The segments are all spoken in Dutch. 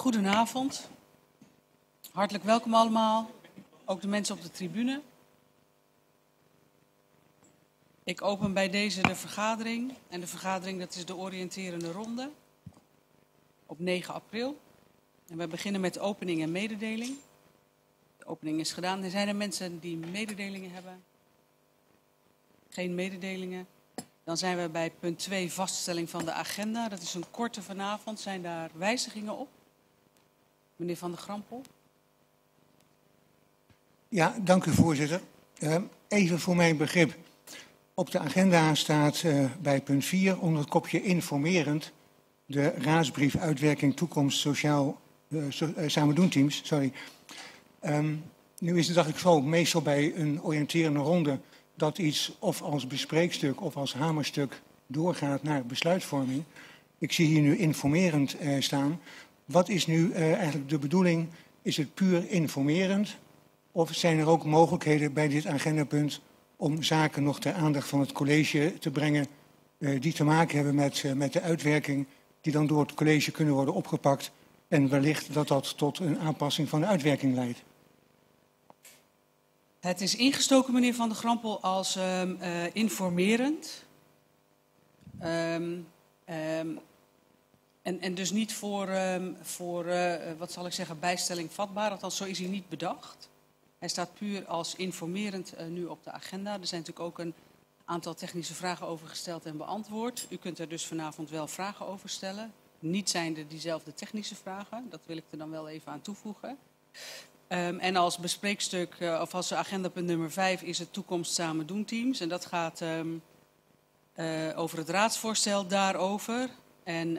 Goedenavond. Hartelijk welkom allemaal. Ook de mensen op de tribune. Ik open bij deze de vergadering. En de vergadering, dat is de oriënterende ronde. Op 9 april. En we beginnen met opening en mededeling. De opening is gedaan. Er zijn er mensen die mededelingen hebben? Geen mededelingen. Dan zijn we bij punt 2, vaststelling van de agenda. Dat is een korte vanavond. Zijn daar wijzigingen op? Meneer Van der Grampel. Ja, dank u voorzitter. Even voor mijn begrip. Op de agenda staat bij punt 4 onder het kopje informerend de raadsbrief uitwerking toekomst sociaal samendoenteams. Sorry. Nu is het, dacht ik zo, meestal bij een oriënterende ronde dat iets of als bespreekstuk of als hamerstuk doorgaat naar besluitvorming. Ik zie hier nu informerend staan. Wat is nu eigenlijk de bedoeling? Is het puur informerend? Of zijn er ook mogelijkheden bij dit agendapunt om zaken nog ter aandacht van het college te brengen die te maken hebben met de uitwerking die dan door het college kunnen worden opgepakt en wellicht dat dat tot een aanpassing van de uitwerking leidt? Het is ingestoken, meneer Van der Grampel, als informerend. En dus niet voor wat zal ik zeggen, bijstelling vatbaar. Althans, zo is hij niet bedacht. Hij staat puur als informerend nu op de agenda. Er zijn natuurlijk ook een aantal technische vragen over gesteld en beantwoord. U kunt er dus vanavond wel vragen over stellen. Niet zijnde diezelfde technische vragen. Dat wil ik er dan wel even aan toevoegen. En als bespreekstuk, of als agendapunt nummer 5 is het toekomst samen doen teams. En dat gaat over het raadsvoorstel daarover. En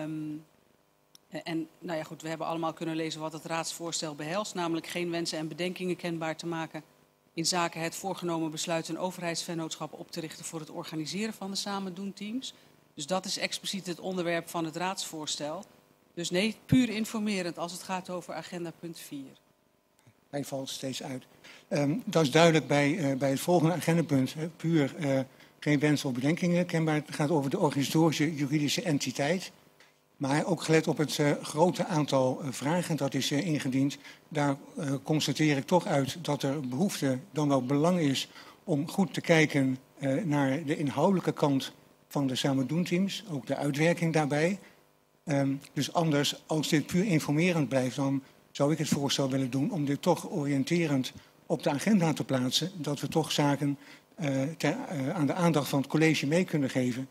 nou ja, goed, we hebben allemaal kunnen lezen wat het raadsvoorstel behelst. Namelijk geen wensen en bedenkingen kenbaar te maken in zaken het voorgenomen besluit een overheidsvennootschap op te richten voor het organiseren van de samen doen teams. Dus dat is expliciet het onderwerp van het raadsvoorstel. Dus nee, puur informerend als het gaat over agenda punt 4. Hij valt steeds uit. Dat is duidelijk bij het volgende agendapunt. Puur geen wensen of bedenkingen kenbaar. Het gaat over de organisatorische juridische entiteit. Maar ook gelet op het grote aantal vragen dat is ingediend, daar constateer ik toch uit dat er behoefte, dan wel belang is om goed te kijken naar de inhoudelijke kant van de samen doen teams, ook de uitwerking daarbij. Dus anders, als dit puur informerend blijft, dan zou ik het voorstel willen doen om dit toch oriënterend op de agenda te plaatsen, dat we toch zaken aan de aandacht van het college mee kunnen geven.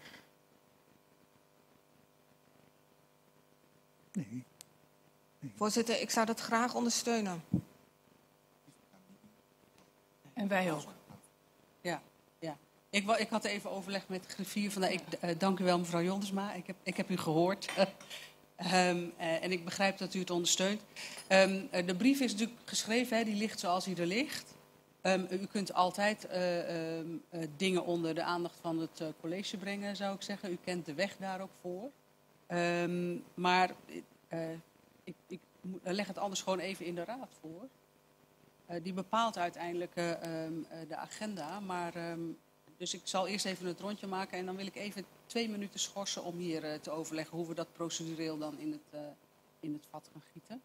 Nee. Voorzitter, ik zou dat graag ondersteunen. En wij ook. Ja. Ik had even overleg met de griffier. Dank u wel, mevrouw Jondersma. Ik heb u gehoord. En ik begrijp dat u het ondersteunt. De brief is natuurlijk geschreven, die ligt zoals hij er ligt. U kunt altijd dingen onder de aandacht van het college brengen, zou ik zeggen. U kent de weg daar ook voor. Maar ik leg het anders gewoon even in de raad voor. Die bepaalt uiteindelijk de agenda. Maar, dus ik zal eerst even het rondje maken en dan wil ik even 2 minuten schorsen om hier te overleggen hoe we dat procedureel dan in het vat gaan gieten.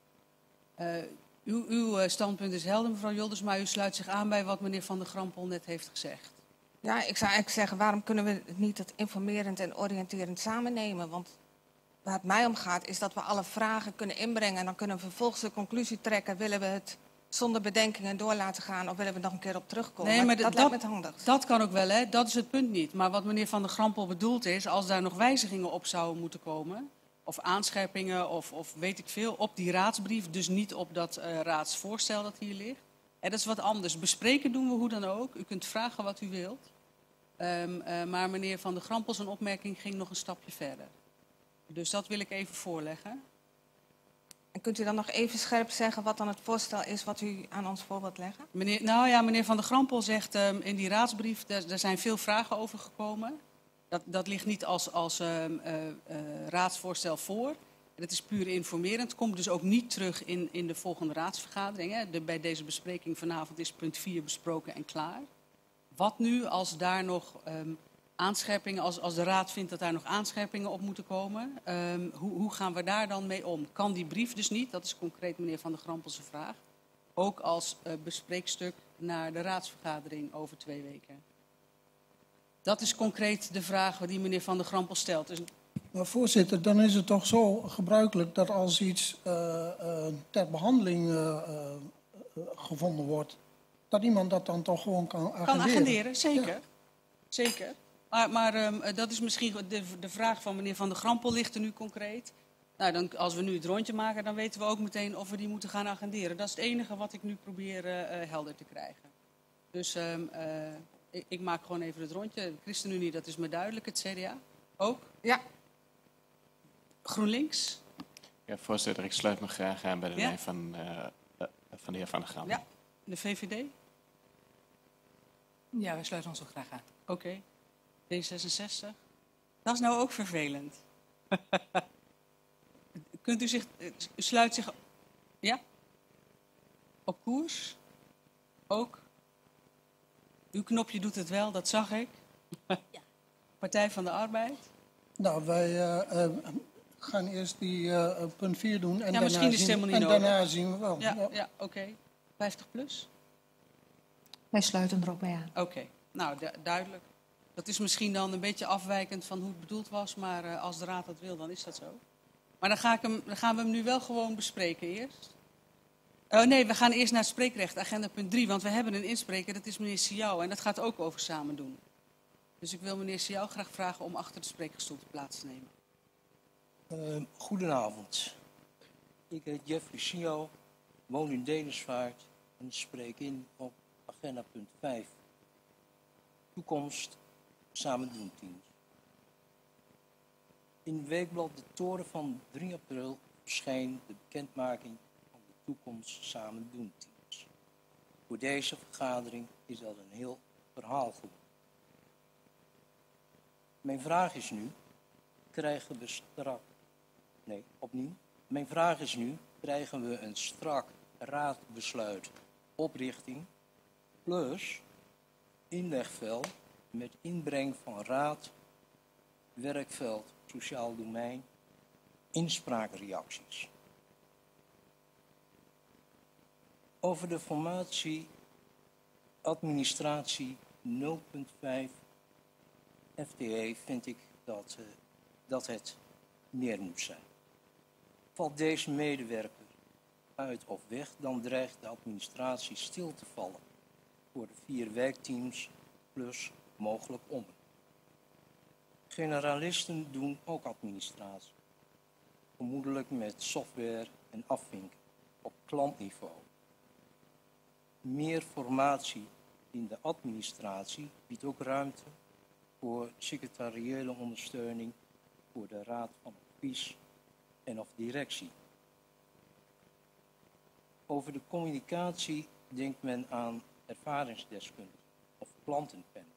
Uw standpunt is helder, mevrouw Jolders, maar u sluit zich aan bij wat meneer Van der Grampel net heeft gezegd. Ja, ik zou eigenlijk zeggen, waarom kunnen we niet het informerend en oriënterend samen nemen? Want waar het mij om gaat is dat we alle vragen kunnen inbrengen en dan kunnen we vervolgens de conclusie trekken. Willen we het zonder bedenkingen door laten gaan of willen we nog een keer op terugkomen? Nee, maar dat lijkt me het handigst. Dat kan ook wel, hè? Dat is het punt niet. Maar wat meneer Van der Grampel bedoelt is, als daar nog wijzigingen op zouden moeten komen, of aanscherpingen of weet ik veel, op die raadsbrief, dus niet op dat raadsvoorstel dat hier ligt. En dat is wat anders. Bespreken doen we hoe dan ook. U kunt vragen wat u wilt. Maar meneer Van der Grampel zijn opmerking ging nog een stapje verder. Dus dat wil ik even voorleggen. En kunt u dan nog even scherp zeggen wat dan het voorstel is wat u aan ons voor wilt leggen? Meneer Van der Grampel zegt in die raadsbrief, er zijn veel vragen over gekomen. Dat ligt niet als raadsvoorstel voor. Dat is puur informerend. Het komt dus ook niet terug in de volgende raadsvergadering. Hè. Bij deze bespreking vanavond is punt 4 besproken en klaar. Wat nu als daar nog aanscherpingen, als de raad vindt dat daar nog aanscherpingen op moeten komen, hoe gaan we daar dan mee om? Kan die brief dus niet, dat is concreet meneer Van der Grampelse vraag, ook als bespreekstuk naar de raadsvergadering over 2 weken? Dat is concreet de vraag die meneer Van der Grampel stelt. Dus... Maar voorzitter, dan is het toch zo gebruikelijk dat als iets ter behandeling gevonden wordt, dat iemand dat dan toch gewoon kan agenderen. Kan agenderen, zeker. Ja. Zeker. Maar dat is misschien de vraag van meneer Van der Grampel ligt er nu concreet. Nou, dan, als we nu het rondje maken, dan weten we ook meteen of we die moeten gaan agenderen. Dat is het enige wat ik nu probeer helder te krijgen. Dus ik maak gewoon even het rondje. ChristenUnie, dat is me duidelijk. Het CDA ook? Ja. GroenLinks? Ja, voorzitter, ik sluit me graag aan bij de lijn van de heer Van der Grampel. Ja. De VVD? Ja, wij sluiten ons ook graag aan. Oké. D66? Dat is nou ook vervelend. Kunt u u sluit zich... Ja? Op koers? Ook? Uw knopje doet het wel, dat zag ik. Ja. Partij van de Arbeid? Nou, wij gaan eerst die punt 4 doen. En ja, misschien is het helemaal niet nodig. En daarna zien we wel. Ja, oké. 50 plus? Wij sluiten er ook bij aan. Oké, nou duidelijk. Dat is misschien dan een beetje afwijkend van hoe het bedoeld was, maar als de raad dat wil, dan is dat zo. Maar dan gaan we hem nu wel gewoon bespreken eerst. Nee, we gaan eerst naar het spreekrecht, agenda punt 3, want we hebben een inspreker, dat is meneer Siau, en dat gaat ook over samen doen. Dus ik wil meneer Siau graag vragen om achter de spreekgestoelte plaats te nemen. Goedenavond. Ik heet Jeffrey Siau, woon in Denersvaart en spreek in op agenda punt 5. Toekomst samen doen teams. In het weekblad De Toren van 3 april verscheen de bekendmaking van de toekomst samen doen teams. Voor deze vergadering is dat een heel verhaal geworden. Mijn vraag is nu, krijgen we een strak raadbesluit oprichting plus inlegveld met inbreng van raad, werkveld, sociaal domein, inspraakreacties. Over de formatie administratie 0.5 FTE vind ik dat het meer moet zijn. Valt deze medewerker uit of weg, dan dreigt de administratie stil te vallen voor de 4 werkteams plus mogelijk om. Generalisten doen ook administratie, vermoedelijk met software en afvinken op klantniveau. Meer formatie in de administratie biedt ook ruimte voor secretariële ondersteuning voor de raad van advies en of directie. Over de communicatie denkt men aan ervaringsdeskundigen of klantenpanel.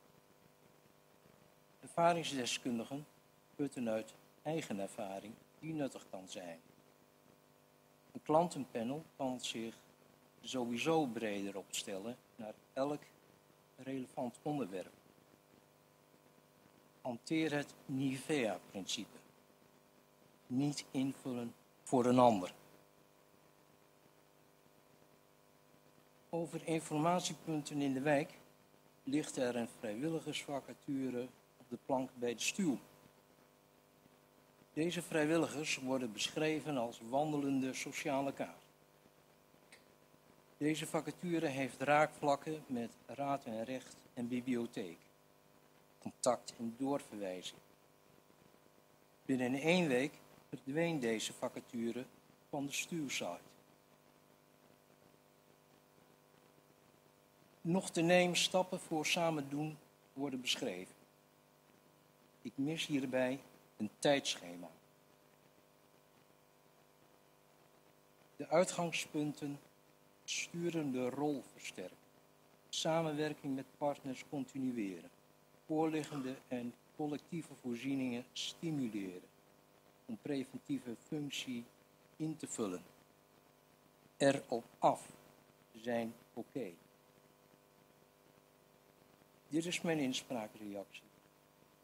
Ervaringsdeskundigen putten uit eigen ervaring die nuttig kan zijn. Een klantenpanel kan zich sowieso breder opstellen naar elk relevant onderwerp. Hanteer het Nivea-principe. Niet invullen voor een ander. Over informatiepunten in de wijk ligt er een vrijwilligersvacature op de plank bij de stuw. Deze vrijwilligers worden beschreven als wandelende sociale kaart. Deze vacature heeft raakvlakken met raad en recht en bibliotheek, contact en doorverwijzing. Binnen 1 week verdween deze vacature van de stuwsite. Nog te nemen stappen voor samen doen worden beschreven. Ik mis hierbij een tijdschema. De uitgangspunten sturende rol versterken. Samenwerking met partners continueren. Voorliggende en collectieve voorzieningen stimuleren. Om preventieve functie in te vullen. Erop af zijn oké. Dit is mijn inspraakreactie.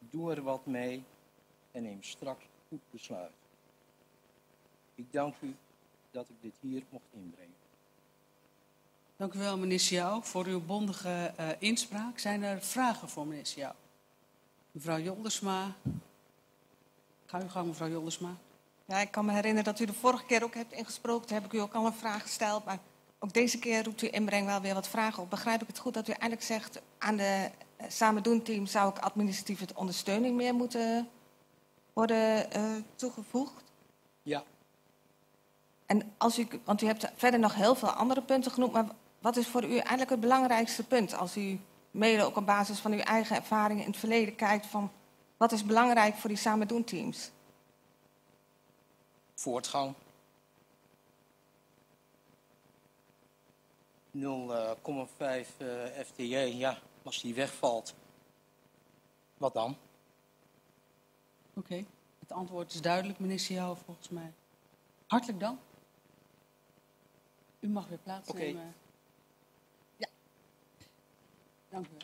Doe er wat mee en neem straks goed besluit. Ik dank u dat ik dit hier mocht inbrengen. Dank u wel, meneer Sjouw, voor uw bondige inspraak. Zijn er vragen voor meneer Sjouw? Mevrouw Joldersma. Ga uw gang, mevrouw Joldersma. Ja, ik kan me herinneren dat u de vorige keer ook hebt ingesproken. Toen heb ik u ook al een vraag gesteld. Maar ook deze keer roept u inbreng wel weer wat vragen op. Begrijp ik het goed dat u eigenlijk zegt... aan de Samen Doen team zou ik administratieve ondersteuning meer moeten worden toegevoegd? Ja. En want u hebt verder nog heel veel andere punten genoemd. Maar wat is voor u eigenlijk het belangrijkste punt? Als u mede ook op basis van uw eigen ervaringen in het verleden kijkt... van wat is belangrijk voor die Samen Doen teams? Voortgang. 0,5 FTE, ja, als die wegvalt. Wat dan? Oké, het antwoord is duidelijk, meneer Sjouw, volgens mij. Hartelijk dank. U mag weer plaatsnemen. Oké. Ja. Dank u wel.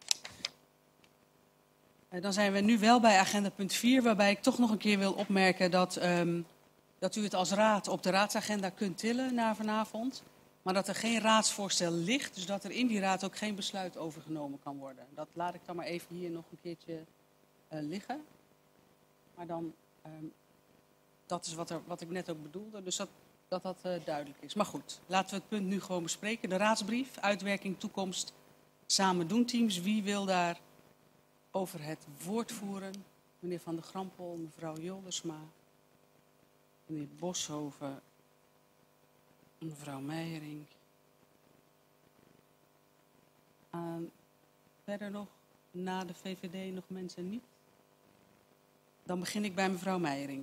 Dan zijn we nu wel bij agenda punt 4, waarbij ik toch nog een keer wil opmerken dat u het als raad op de raadsagenda kunt tillen na vanavond. Maar dat er geen raadsvoorstel ligt, dus dat er in die raad ook geen besluit overgenomen kan worden. Dat laat ik dan maar even hier nog een keertje liggen. Maar dan, dat is wat ik net ook bedoelde, dus dat duidelijk is. Maar goed, laten we het punt nu gewoon bespreken. De raadsbrief, uitwerking, toekomst, Samen Doen teams. Wie wil daar over het woord voeren? Meneer Van der Grampel, mevrouw Joldersma, meneer Boshoven, mevrouw Meijering. Verder nog, na de VVD nog mensen niet? Dan begin ik bij mevrouw Meijering.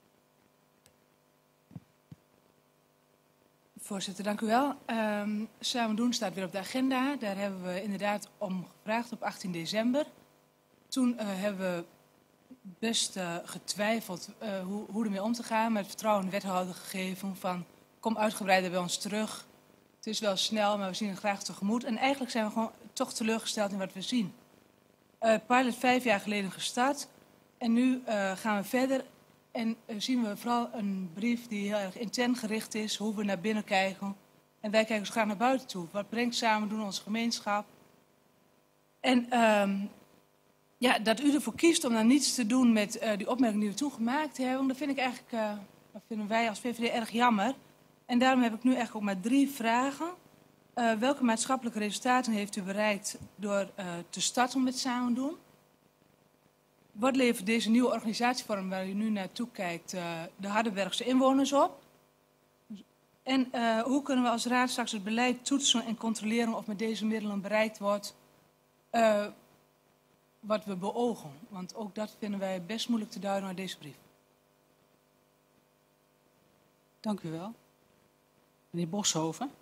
Voorzitter, dank u wel. Samen Doen staat weer op de agenda. Daar hebben we inderdaad om gevraagd op 18 december. Toen hebben we best getwijfeld hoe ermee om te gaan. Met vertrouwen in de wethouder gegeven van kom uitgebreider bij ons terug. Het is wel snel, maar we zien het graag tegemoet. En eigenlijk zijn we gewoon toch teleurgesteld in wat we zien. Pilot 5 jaar geleden gestart. En nu gaan we verder. En zien we vooral een brief die heel erg intern gericht is. Hoe we naar binnen kijken. En wij kijken dus graag naar buiten toe. Wat brengt Samen Doen onze gemeenschap? En ja, dat u ervoor kiest om dan niets te doen met die opmerking die we toen gemaakt hebben. Dat vind ik eigenlijk, dat vinden wij als VVD erg jammer. En daarom heb ik nu eigenlijk ook maar 3 vragen. Welke maatschappelijke resultaten heeft u bereikt door te starten met Samen Doen? Wat levert deze nieuwe organisatievorm waar u nu naartoe kijkt de Hardenbergse inwoners op? En hoe kunnen we als raad straks het beleid toetsen en controleren of met deze middelen bereikt wordt wat we beogen? Want ook dat vinden wij best moeilijk te duiden uit deze brief. Dank u wel. Meneer Boshoven.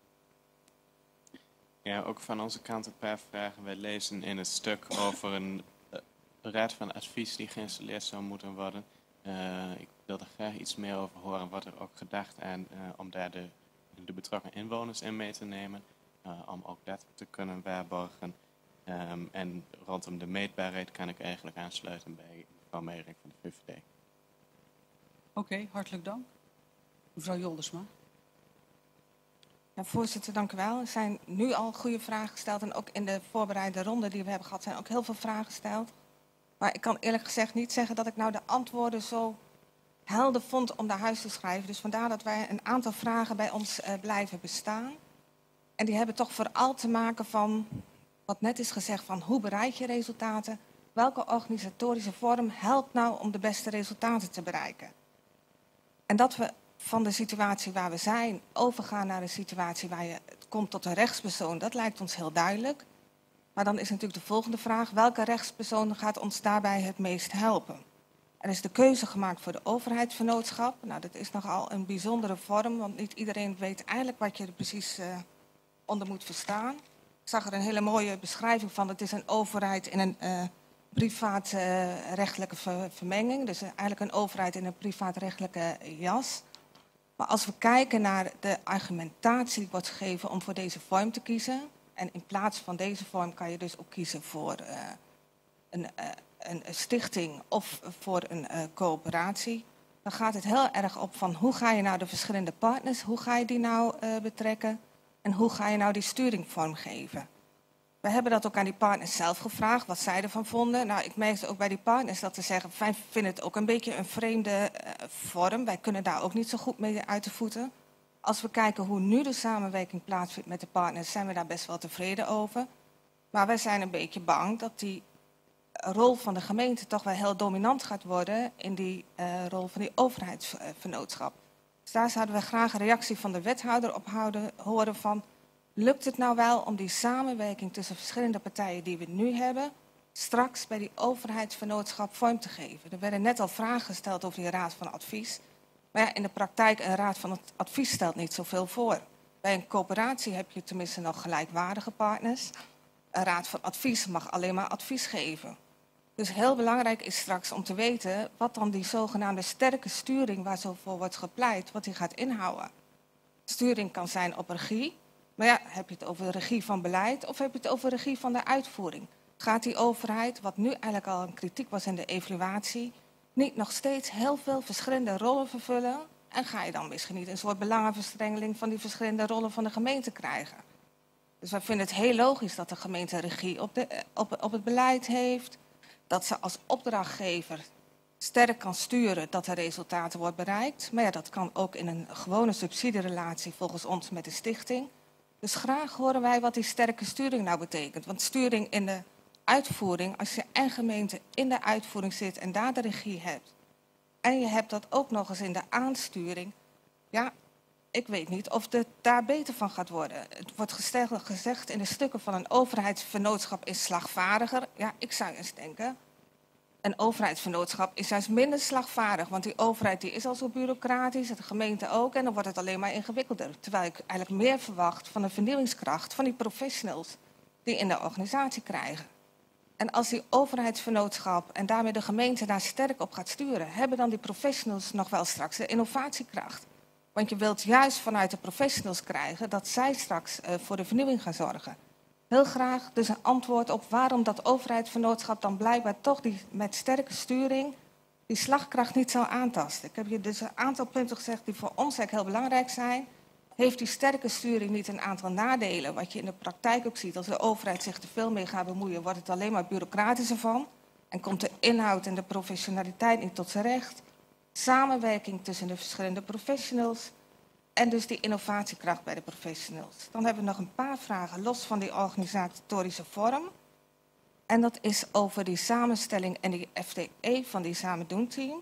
Ja, ook van onze kant een paar vragen. Wij lezen in het stuk over een raad van advies die geïnstalleerd zou moeten worden. Ik wil er graag iets meer over horen. Wat er ook gedacht aan om daar de betrokken inwoners in mee te nemen. Om ook dat te kunnen waarborgen. En rondom de meetbaarheid kan ik eigenlijk aansluiten bij mevrouw Meijering van de VVD. Oké, hartelijk dank. Mevrouw Joldersma. Ja, voorzitter, dank u wel. Er zijn nu al goede vragen gesteld. En ook in de voorbereide ronde die we hebben gehad zijn ook heel veel vragen gesteld. Maar ik kan eerlijk gezegd niet zeggen dat ik nou de antwoorden zo helder vond om naar huis te schrijven. Dus vandaar dat wij een aantal vragen bij ons blijven bestaan. En die hebben toch vooral te maken van, wat net is gezegd, van hoe bereik je resultaten? Welke organisatorische vorm helpt nou om de beste resultaten te bereiken? En dat we van de situatie waar we zijn overgaan naar een situatie waar het komt tot een rechtspersoon, dat lijkt ons heel duidelijk. Maar dan is natuurlijk de volgende vraag, welke rechtspersoon gaat ons daarbij het meest helpen? Er is de keuze gemaakt voor de overheidsvernootschap. Nou, dat is nogal een bijzondere vorm, want niet iedereen weet eigenlijk wat je er precies onder moet verstaan. Ik zag er een hele mooie beschrijving van. Het is een overheid in een privaatrechtelijke vermenging. Dus eigenlijk een overheid in een privaatrechtelijke jas. Maar als we kijken naar de argumentatie die wordt gegeven om voor deze vorm te kiezen. En in plaats van deze vorm kan je dus ook kiezen voor een een stichting of voor een coöperatie, dan gaat het heel erg op van hoe ga je nou de verschillende partners, hoe ga je die nou betrekken en hoe ga je nou die sturing vormgeven. We hebben dat ook aan die partners zelf gevraagd, wat zij ervan vonden. Nou, ik merkte ook bij die partners dat ze zeggen, wij vinden het ook een beetje een vreemde vorm. Wij kunnen daar ook niet zo goed mee uit de voeten. Als we kijken hoe nu de samenwerking plaatsvindt met de partners, zijn we daar best wel tevreden over. Maar wij zijn een beetje bang dat die rol van de gemeente toch wel heel dominant gaat worden in die rol van die overheidsvernootschap. Dus daar zouden we graag een reactie van de wethouder op horen van, lukt het nou wel om die samenwerking tussen verschillende partijen die we nu hebben, straks bij die overheidsvernootschap vorm te geven? Er werden net al vragen gesteld over die raad van advies. Maar ja, in de praktijk, een raad van advies stelt niet zoveel voor. Bij een coöperatie heb je tenminste nog gelijkwaardige partners. Een raad van advies mag alleen maar advies geven. Dus heel belangrijk is straks om te weten wat dan die zogenaamde sterke sturing, waar zo voor wordt gepleit, wat die gaat inhouden. Sturing kan zijn op regie, maar ja, heb je het over regie van beleid of heb je het over regie van de uitvoering? Gaat die overheid, wat nu eigenlijk al een kritiek was in de evaluatie, niet nog steeds heel veel verschillende rollen vervullen? En ga je dan misschien niet een soort belangenverstrengeling van die verschillende rollen van de gemeente krijgen? Dus wij vinden het heel logisch dat de gemeente regie op het beleid heeft. Dat ze als opdrachtgever sterk kan sturen dat er resultaten worden bereikt. Maar ja, dat kan ook in een gewone subsidierelatie volgens ons met de stichting. Dus graag horen wij wat die sterke sturing nou betekent. Want sturing in de uitvoering, als je en gemeente in de uitvoering zit en daar de regie hebt. En je hebt dat ook nog eens in de aansturing. Ja, ik weet niet of het daar beter van gaat worden. Het wordt gezegd in de stukken van een overheidsvernootschap is slagvaardiger. Ja, ik zou eens denken, een overheidsvernootschap is juist minder slagvaardig. Want die overheid die is al zo bureaucratisch, de gemeente ook. En dan wordt het alleen maar ingewikkelder. Terwijl ik eigenlijk meer verwacht van de vernieuwingskracht van die professionals die in de organisatie krijgen. En als die overheidsvernootschap en daarmee de gemeente daar sterk op gaat sturen, hebben dan die professionals nog wel straks de innovatiekracht. Want je wilt juist vanuit de professionals krijgen dat zij straks voor de vernieuwing gaan zorgen. Heel graag dus een antwoord op waarom dat overheidsvernootschap dan blijkbaar toch die, met sterke sturing die slagkracht niet zou aantasten. Ik heb je dus een aantal punten gezegd die voor ons eigenlijk heel belangrijk zijn. Heeft die sterke sturing niet een aantal nadelen? Wat je in de praktijk ook ziet, als de overheid zich te veel mee gaat bemoeien, wordt het alleen maar bureaucratischer van. En komt de inhoud en de professionaliteit niet tot zijn recht. Samenwerking tussen de verschillende professionals. En dus die innovatiekracht bij de professionals. Dan hebben we nog een paar vragen los van die organisatorische vorm. En dat is over die samenstelling en die FTE van die samen doen teams.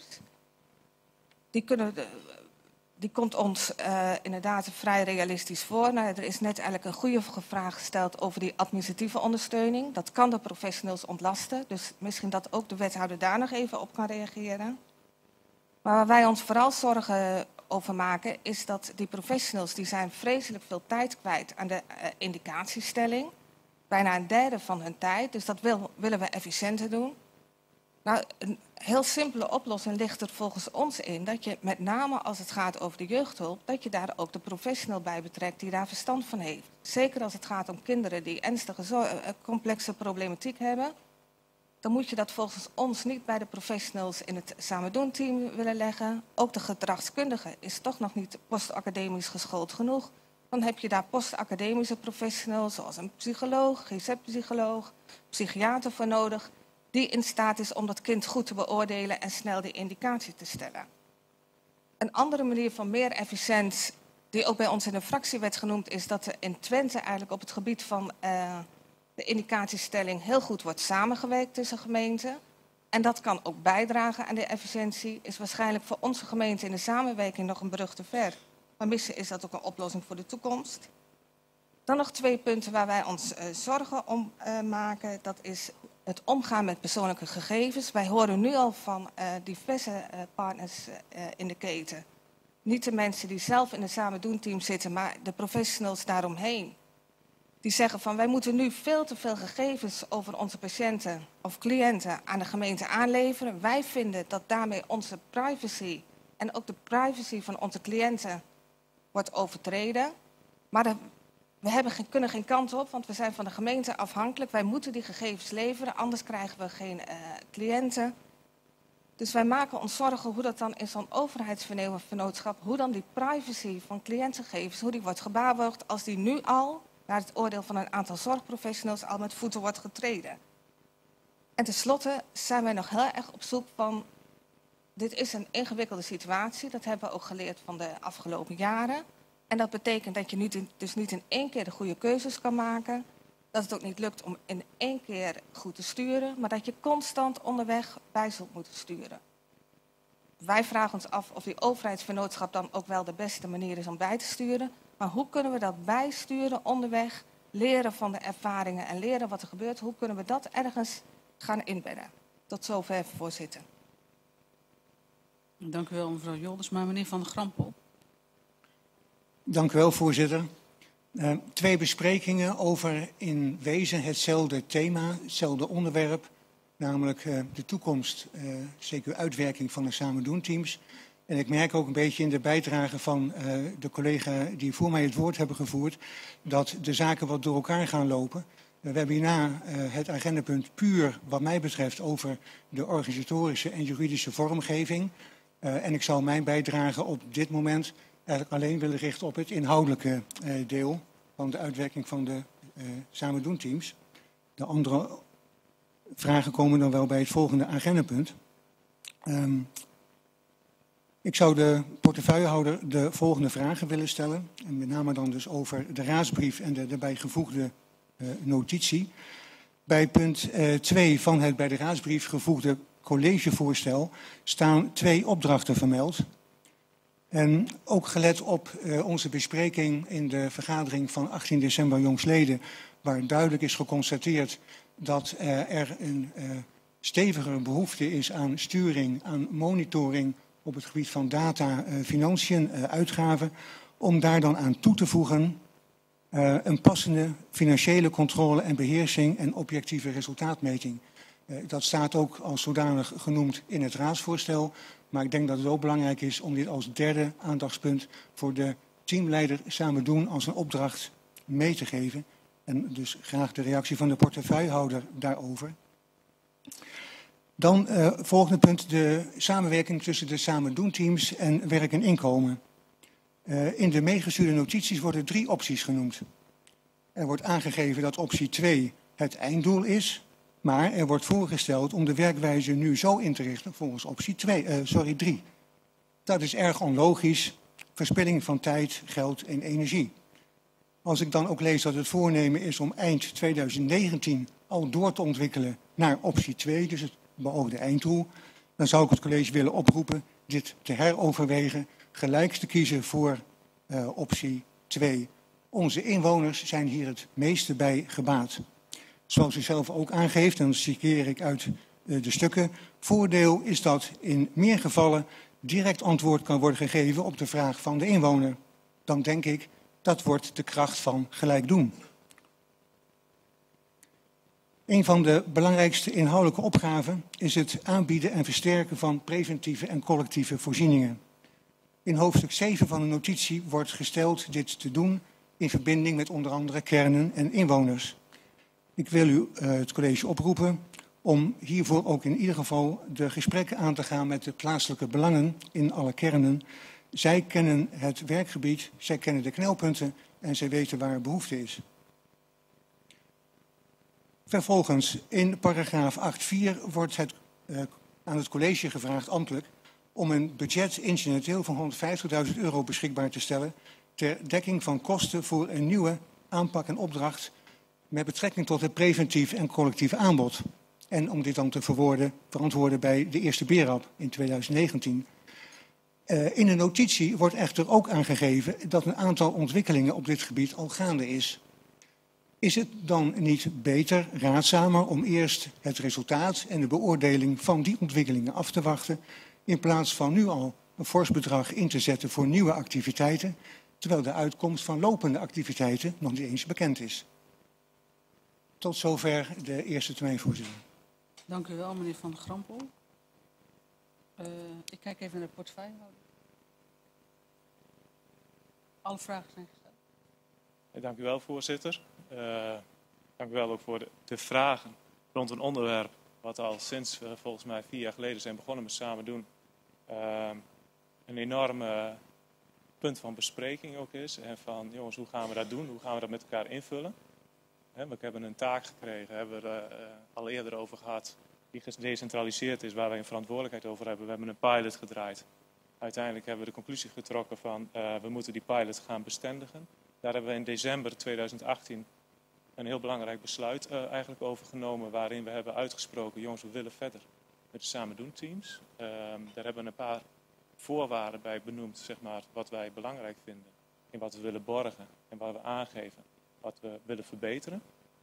Die komt ons inderdaad vrij realistisch voor. Nou, er is net eigenlijk een goede vraag gesteld over die administratieve ondersteuning. Dat kan de professionals ontlasten. Dus misschien dat ook de wethouder daar nog even op kan reageren. Maar waar wij ons vooral zorgen over maken, is dat die professionals die zijn vreselijk veel tijd kwijt aan de indicatiestelling. Bijna een derde van hun tijd, dus dat willen we efficiënter doen. Nou, een heel simpele oplossing ligt er volgens ons in dat je met name als het gaat over de jeugdhulp, dat je daar ook de professional bij betrekt die daar verstand van heeft. Zeker als het gaat om kinderen die ernstige complexe problematiek hebben. Dan moet je dat volgens ons niet bij de professionals in het samen doen team willen leggen. Ook de gedragskundige is toch nog niet postacademisch geschoold genoeg. Dan heb je daar postacademische professionals zoals een psycholoog, GZ-psycholoog, psychiater voor nodig, die in staat is om dat kind goed te beoordelen en snel die indicatie te stellen. Een andere manier van meer efficiënt, die ook bij ons in de fractie werd genoemd, is dat er in Twente eigenlijk op het gebied van de indicatiestelling heel goed wordt samengewerkt tussen gemeenten. En dat kan ook bijdragen aan de efficiëntie. Is waarschijnlijk voor onze gemeente in de samenwerking nog een brug te ver. Maar misschien is dat ook een oplossing voor de toekomst. Dan nog 2 punten waar wij ons zorgen om maken. Dat is het omgaan met persoonlijke gegevens. Wij horen nu al van diverse partners in de keten. Niet de mensen die zelf in het samen doen team zitten, maar de professionals daaromheen. Die zeggen van wij moeten nu veel te veel gegevens over onze patiënten of cliënten aan de gemeente aanleveren. Wij vinden dat daarmee onze privacy en ook de privacy van onze cliënten wordt overtreden. Maar we kunnen geen kant op, want we zijn van de gemeente afhankelijk. Wij moeten die gegevens leveren, anders krijgen we geen cliënten. Dus wij maken ons zorgen hoe dat dan in zo'n overheidsvernootschap, hoe dan die privacy van cliëntengegevens, hoe die wordt gewaarborgd als die nu al, naar het oordeel van een aantal zorgprofessionals, al met voeten wordt getreden. En tenslotte zijn wij nog heel erg op zoek van, dit is een ingewikkelde situatie, dat hebben we ook geleerd van de afgelopen jaren. En dat betekent dat je dus niet in één keer de goede keuzes kan maken. Dat het ook niet lukt om in één keer goed te sturen. Maar dat je constant onderweg bij zult moeten sturen. Wij vragen ons af of die overheidsvernootschap dan ook wel de beste manier is om bij te sturen. Maar hoe kunnen we dat bijsturen onderweg? Leren van de ervaringen en leren wat er gebeurt. Hoe kunnen we dat ergens gaan inbedden? Tot zover, voorzitter. Dank u wel, mevrouw Joldersma. Meneer Van der Grampel. Dank u wel, voorzitter. 2 besprekingen over in wezen hetzelfde thema, hetzelfde onderwerp. Namelijk de toekomst, CQ-uitwerking van de Samen Doen teams. En ik merk ook een beetje in de bijdrage van de collega die voor mij het woord hebben gevoerd, dat de zaken wat door elkaar gaan lopen. We hebben hierna het agendapunt puur, wat mij betreft, over de organisatorische en juridische vormgeving. En ik zou mijn bijdrage op dit moment eigenlijk alleen willen richten op het inhoudelijke deel van de uitwerking van de Samen Doen teams. De andere vragen komen dan wel bij het volgende agendapunt. Ik zou de portefeuillehouder de volgende vragen willen stellen. En met name dan dus over de raadsbrief en de daarbij gevoegde notitie. Bij punt 2 van het bij de raadsbrief gevoegde collegevoorstel staan 2 opdrachten vermeld. En ook gelet op onze bespreking in de vergadering van 18 december jongstleden, waar duidelijk is geconstateerd dat er een stevigere behoefte is aan sturing, aan monitoring op het gebied van data, financiën, uitgaven, om daar dan aan toe te voegen een passende financiële controle en beheersing en objectieve resultaatmeting. Dat staat ook als zodanig genoemd in het raadsvoorstel. Maar ik denk dat het ook belangrijk is om dit als derde aandachtspunt voor de teamleider Samen Doen als een opdracht mee te geven. En dus graag de reactie van de portefeuillehouder daarover. Dan volgende punt, de samenwerking tussen de Samen Doen teams en werk en inkomen. In de meegestuurde notities worden 3 opties genoemd. Er wordt aangegeven dat optie 2 het einddoel is. Maar er wordt voorgesteld om de werkwijze nu zo in te richten volgens optie 3. Dat is erg onlogisch. Verspilling van tijd, geld en energie. Als ik dan ook lees dat het voornemen is om eind 2019 al door te ontwikkelen naar optie 2, dus het beoogde einddoel, dan zou ik het college willen oproepen dit te heroverwegen, gelijk te kiezen voor optie 2. Onze inwoners zijn hier het meeste bij gebaat. Zoals u zelf ook aangeeft, en dat citeer ik uit de stukken, voordeel is dat in meer gevallen direct antwoord kan worden gegeven op de vraag van de inwoner. Dan denk ik, dat wordt de kracht van gelijk doen. Een van de belangrijkste inhoudelijke opgaven is het aanbieden en versterken van preventieve en collectieve voorzieningen. In hoofdstuk 7 van de notitie wordt gesteld dit te doen in verbinding met onder andere kernen en inwoners. Ik wil u het college oproepen om hiervoor ook in ieder geval de gesprekken aan te gaan met de plaatselijke belangen in alle kernen. Zij kennen het werkgebied, zij kennen de knelpunten en zij weten waar behoefte is. Vervolgens, in paragraaf 8.4 wordt aan het college gevraagd ambtelijk om een budget incidenteel van €150.000 beschikbaar te stellen ter dekking van kosten voor een nieuwe aanpak en opdracht met betrekking tot het preventief en collectief aanbod. En om dit dan te verantwoorden bij de eerste BERAP in 2019. In de notitie wordt echter ook aangegeven dat een aantal ontwikkelingen op dit gebied al gaande is. Is het dan niet beter, raadzamer, om eerst het resultaat en de beoordeling van die ontwikkelingen af te wachten, in plaats van nu al een fors bedrag in te zetten voor nieuwe activiteiten, terwijl de uitkomst van lopende activiteiten nog niet eens bekend is? Tot zover de eerste termijn, voorzitter. Dank u wel, meneer Van der Grampel. Ik kijk even naar de portefeuillehouder. Alle vragen zijn gesteld. Dank u wel, voorzitter. Dank u wel ook voor de vragen rond een onderwerp wat al sinds volgens mij 4 jaar geleden zijn begonnen met Samen Doen. Een enorme punt van bespreking ook is. En van, jongens, hoe gaan we dat doen? Hoe gaan we dat met elkaar invullen? We hebben een taak gekregen, hebben we er al eerder over gehad, die gedecentraliseerd is, waar wij een verantwoordelijkheid over hebben. We hebben een pilot gedraaid. Uiteindelijk hebben we de conclusie getrokken van, we moeten die pilot gaan bestendigen. Daar hebben we in december 2018 een heel belangrijk besluit eigenlijk over genomen, waarin we hebben uitgesproken, jongens, we willen verder met de Samen Doen teams. Daar hebben we een paar voorwaarden bij benoemd, zeg maar, wat wij belangrijk vinden. In wat we willen borgen en wat we aangeven, wat we willen verbeteren.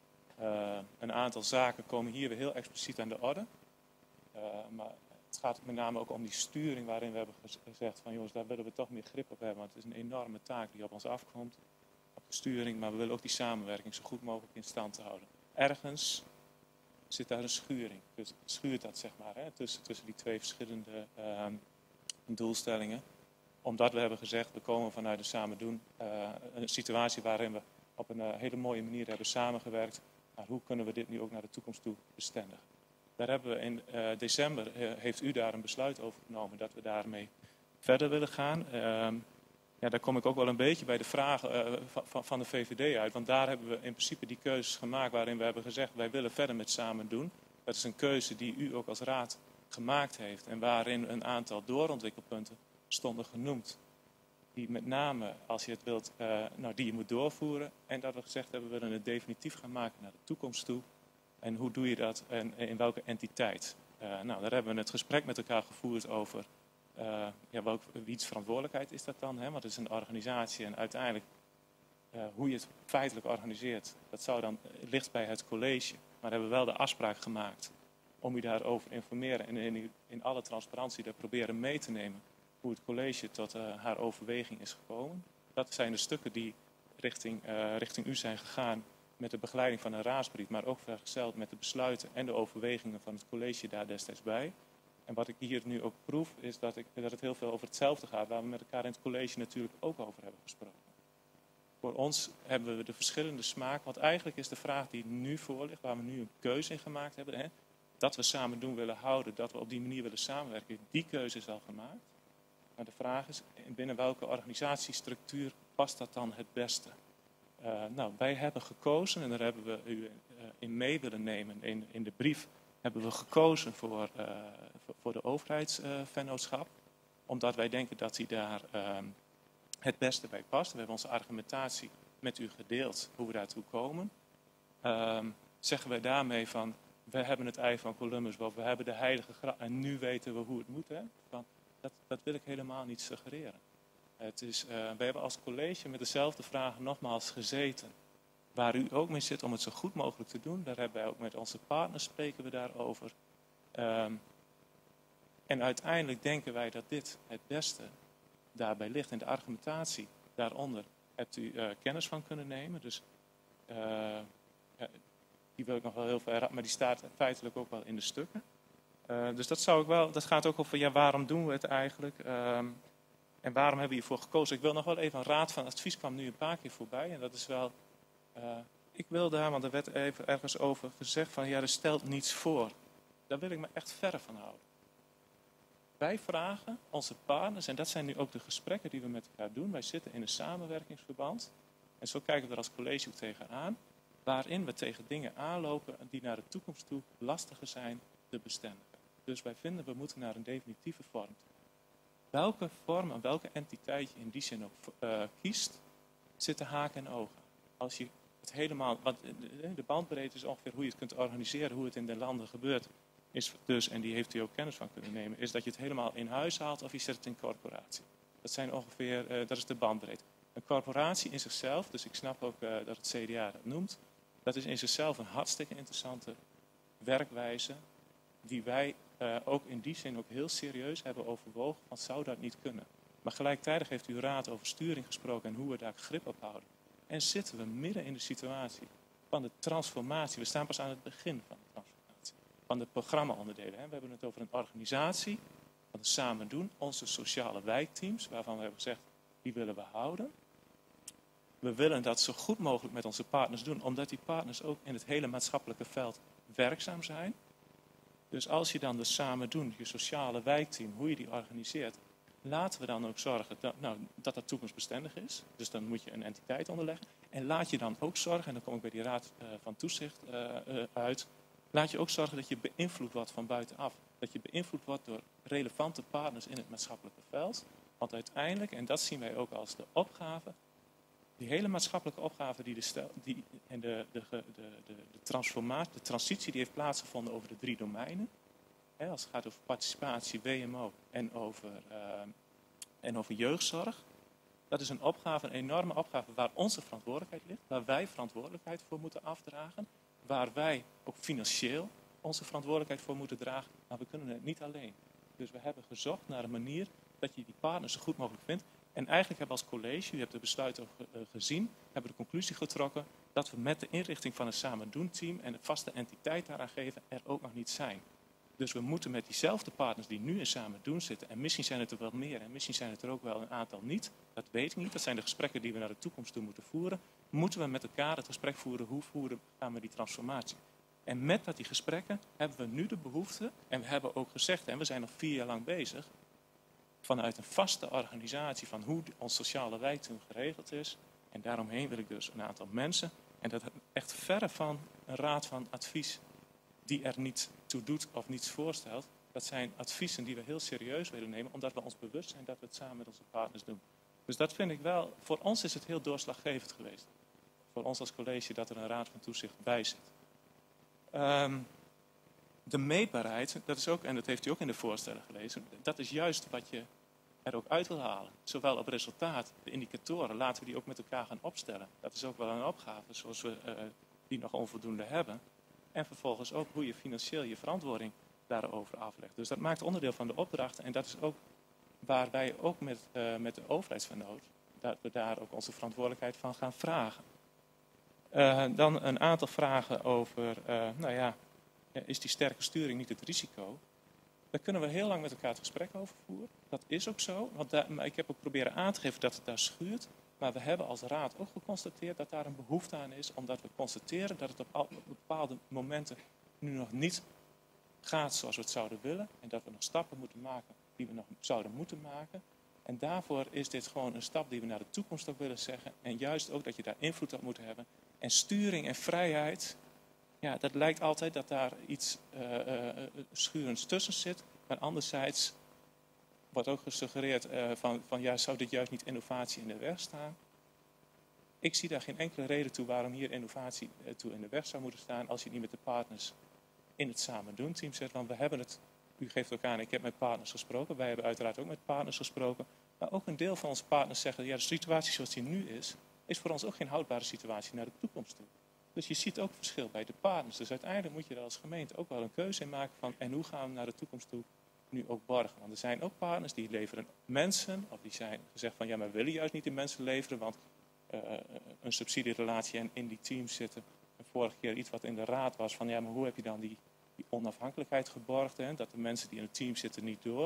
Een aantal zaken komen hier weer heel expliciet aan de orde. Maar het gaat met name ook om die sturing waarin we hebben gezegd van jongens, daar willen we toch meer grip op hebben. Want het is een enorme taak die op ons afkomt. Op de sturing, maar we willen ook die samenwerking zo goed mogelijk in stand houden. Ergens zit daar een schuring. Dus schuurt dat, zeg maar, tussen die twee verschillende doelstellingen. Omdat we hebben gezegd, we komen vanuit de Samen Doen een situatie waarin we op een hele mooie manier hebben samengewerkt. Maar hoe kunnen we dit nu ook naar de toekomst toe bestendigen? Daar hebben we in december, heeft u daar een besluit over genomen dat we daarmee verder willen gaan. Ja, daar kom ik ook wel een beetje bij de vragen van de VVD uit. Want daar hebben we in principe die keuzes gemaakt waarin we hebben gezegd, wij willen verder met Samen Doen. Dat is een keuze die u ook als raad gemaakt heeft. En waarin een aantal doorontwikkelpunten stonden genoemd. Die met name, als je het wilt, die je moet doorvoeren. En dat we gezegd hebben, we willen het definitief gaan maken naar de toekomst toe. En hoe doe je dat en in welke entiteit? Daar hebben we het gesprek met elkaar gevoerd over wie's verantwoordelijkheid is dat dan? Want het is een organisatie en uiteindelijk hoe je het feitelijk organiseert. Dat zou dan ligt bij het college. Maar we hebben wel de afspraak gemaakt om u daarover te informeren. En in alle transparantie daar proberen mee te nemen hoe het college tot haar overweging is gekomen. Dat zijn de stukken die richting u zijn gegaan met de begeleiding van een raadsbrief, maar ook vergezeld met de besluiten en de overwegingen van het college daar destijds bij. En wat ik hier nu ook proef, is dat het heel veel over hetzelfde gaat, waar we met elkaar in het college natuurlijk ook over hebben gesproken. Voor ons hebben we de verschillende smaak, want eigenlijk is de vraag die nu voor ligt, waar we nu een keuze in gemaakt hebben, dat we Samen Doen willen houden, dat we op die manier willen samenwerken, die keuze is al gemaakt. Maar de vraag is, binnen welke organisatiestructuur past dat dan het beste? Wij hebben gekozen, en daar hebben we u in mee willen nemen, in de brief hebben we gekozen voor de overheidsvennootschap. Omdat wij denken dat hij daar het beste bij past. We hebben onze argumentatie met u gedeeld, hoe we daartoe komen. Zeggen wij daarmee van, we hebben het ei van Columbus, we hebben de heilige graal en nu weten we hoe het moet. Dat wil ik helemaal niet suggereren. We hebben als college met dezelfde vragen nogmaals gezeten. Waar u ook mee zit om het zo goed mogelijk te doen. Daar hebben wij ook met onze partners spreken we daarover. En uiteindelijk denken wij dat dit het beste daarbij ligt. En de argumentatie daaronder hebt u kennis van kunnen nemen. Dus die wil ik nog wel heel veel maar die staat feitelijk ook wel in de stukken. Dus dat gaat ook over, waarom doen we het eigenlijk? En waarom hebben we hiervoor gekozen? Ik wil nog wel even een raad van advies kwam nu een paar keer voorbij. En dat is wel, ik wil daar, want er werd even ergens over gezegd van, er stelt niets voor. Daar wil ik me echt verre van houden. Wij vragen onze partners, en dat zijn nu ook de gesprekken die we met elkaar doen. Wij zitten in een samenwerkingsverband. En zo kijken we er als college ook tegenaan. Waarin we tegen dingen aanlopen die naar de toekomst toe lastiger zijn te bestendigen. Dus wij vinden, we moeten naar een definitieve vorm. Welke vorm en welke entiteit je in die zin ook kiest, zitten haken en ogen. Als je het helemaal, want de bandbreedte is ongeveer hoe je het kunt organiseren, hoe het in de landen gebeurt, is dus, en die heeft u ook kennis van kunnen nemen, is dat je het helemaal in huis haalt of je zet het in corporatie. Dat zijn ongeveer, dat is de bandbreedte. Een corporatie in zichzelf, dus ik snap ook dat het CDA dat noemt, dat is in zichzelf een hartstikke interessante werkwijze die wij ook in die zin ook heel serieus hebben overwogen, want zou dat niet kunnen. Maar gelijktijdig heeft uw raad over sturing gesproken en hoe we daar grip op houden. En zitten we midden in de situatie van de transformatie. We staan pas aan het begin van de transformatie. Van de programma-onderdelen. We hebben het over een organisatie, van het Samen Doen, onze sociale wijkteams, waarvan we hebben gezegd, die willen we houden. we willen dat zo goed mogelijk met onze partners doen, omdat die partners ook in het hele maatschappelijke veld werkzaam zijn. Dus als je dan dus samen doen, je sociale wijkteam, hoe je die organiseert, laten we dan ook zorgen dat dat toekomstbestendig is. Dus dan moet je een entiteit onderleggen. En laat je dan ook zorgen, en dan kom ik bij die raad van toezicht uit, laat je ook zorgen dat je beïnvloed wordt van buitenaf. Dat je beïnvloed wordt door relevante partners in het maatschappelijke veld. Want uiteindelijk, en dat zien wij ook als de opgave, die hele maatschappelijke opgave en de transformatie, de transitie die heeft plaatsgevonden over de 3 domeinen. Hè, als het gaat over participatie, WMO en over jeugdzorg. Dat is een opgave, een enorme opgave waar onze verantwoordelijkheid ligt. Waar wij verantwoordelijkheid voor moeten afdragen. Waar wij ook financieel onze verantwoordelijkheid voor moeten dragen. Maar we kunnen het niet alleen. Dus we hebben gezocht naar een manier dat je die partners zo goed mogelijk vindt. En eigenlijk hebben we als college, u hebt de besluit ook gezien, hebben de conclusie getrokken dat we met de inrichting van een samen doen team en een vaste entiteit daaraan geven er ook nog niet zijn. Dus we moeten met diezelfde partners die nu in samen doen zitten, en misschien zijn het er wel meer en misschien zijn het er ook wel een aantal niet, dat weet ik niet, dat zijn de gesprekken die we naar de toekomst toe moeten voeren, moeten we met elkaar het gesprek voeren, hoe gaan we die transformatie. En met die gesprekken hebben we nu de behoefte, en we hebben ook gezegd, en we zijn nog 4 jaar lang bezig, vanuit een vaste organisatie van hoe ons sociale wijkteam geregeld is. En daaromheen wil ik dus een aantal mensen. En dat echt verre van een raad van advies die er niet toe doet of niets voorstelt. Dat zijn adviezen die we heel serieus willen nemen, omdat we ons bewust zijn dat we het samen met onze partners doen. Dus dat vind ik wel, voor ons is het heel doorslaggevend geweest. Voor ons als college dat er een raad van toezicht bij zit. De meetbaarheid, dat is ook, en dat heeft u ook in de voorstellen gelezen, dat is juist wat je er ook uit wil halen. Zowel op resultaat, de indicatoren, laten we die ook met elkaar gaan opstellen. Dat is ook wel een opgave, zoals we die nog onvoldoende hebben. En vervolgens ook hoe je financieel je verantwoording daarover aflegt. Dus dat maakt onderdeel van de opdracht en dat is ook waar wij ook met de overheidsvernoot, dat we daar ook onze verantwoordelijkheid van gaan vragen. Dan een aantal vragen over, is die sterke sturing niet het risico? Daar kunnen we heel lang met elkaar het gesprek over voeren. Dat is ook zo, maar ik heb ook proberen aan te geven dat het daar schuurt. Maar we hebben als raad ook geconstateerd dat daar een behoefte aan is, omdat we constateren dat het op bepaalde momenten nu nog niet gaat zoals we het zouden willen. En dat we nog stappen moeten maken die we nog zouden moeten maken. En daarvoor is dit gewoon een stap die we naar de toekomst ook willen zeggen. En juist ook dat je daar invloed op moet hebben. En sturing en vrijheid, ja, dat lijkt altijd dat daar iets schurends tussen zit. Maar anderzijds wordt ook gesuggereerd zou dit juist niet innovatie in de weg staan? Ik zie daar geen enkele reden toe waarom hier innovatie toe in de weg zou moeten staan als je het niet met de partners in het samen doen team zet. Want we hebben het, u geeft ook aan, ik heb met partners gesproken. Wij hebben uiteraard ook met partners gesproken. Maar ook een deel van onze partners zeggen, ja, de situatie zoals die nu is voor ons ook geen houdbare situatie naar de toekomst toe. Dus je ziet ook verschil bij de partners. Dus uiteindelijk moet je er als gemeente ook wel een keuze in maken van, en hoe gaan we naar de toekomst toe nu ook borgen. Want er zijn ook partners die leveren mensen, of die zijn gezegd van, ja, maar we willen juist niet in mensen leveren, want een subsidierelatie en in die teams zitten. En vorige keer iets wat in de raad was van, ja, maar hoe heb je dan die onafhankelijkheid geborgd, hè? Dat de mensen die in het team zitten niet door.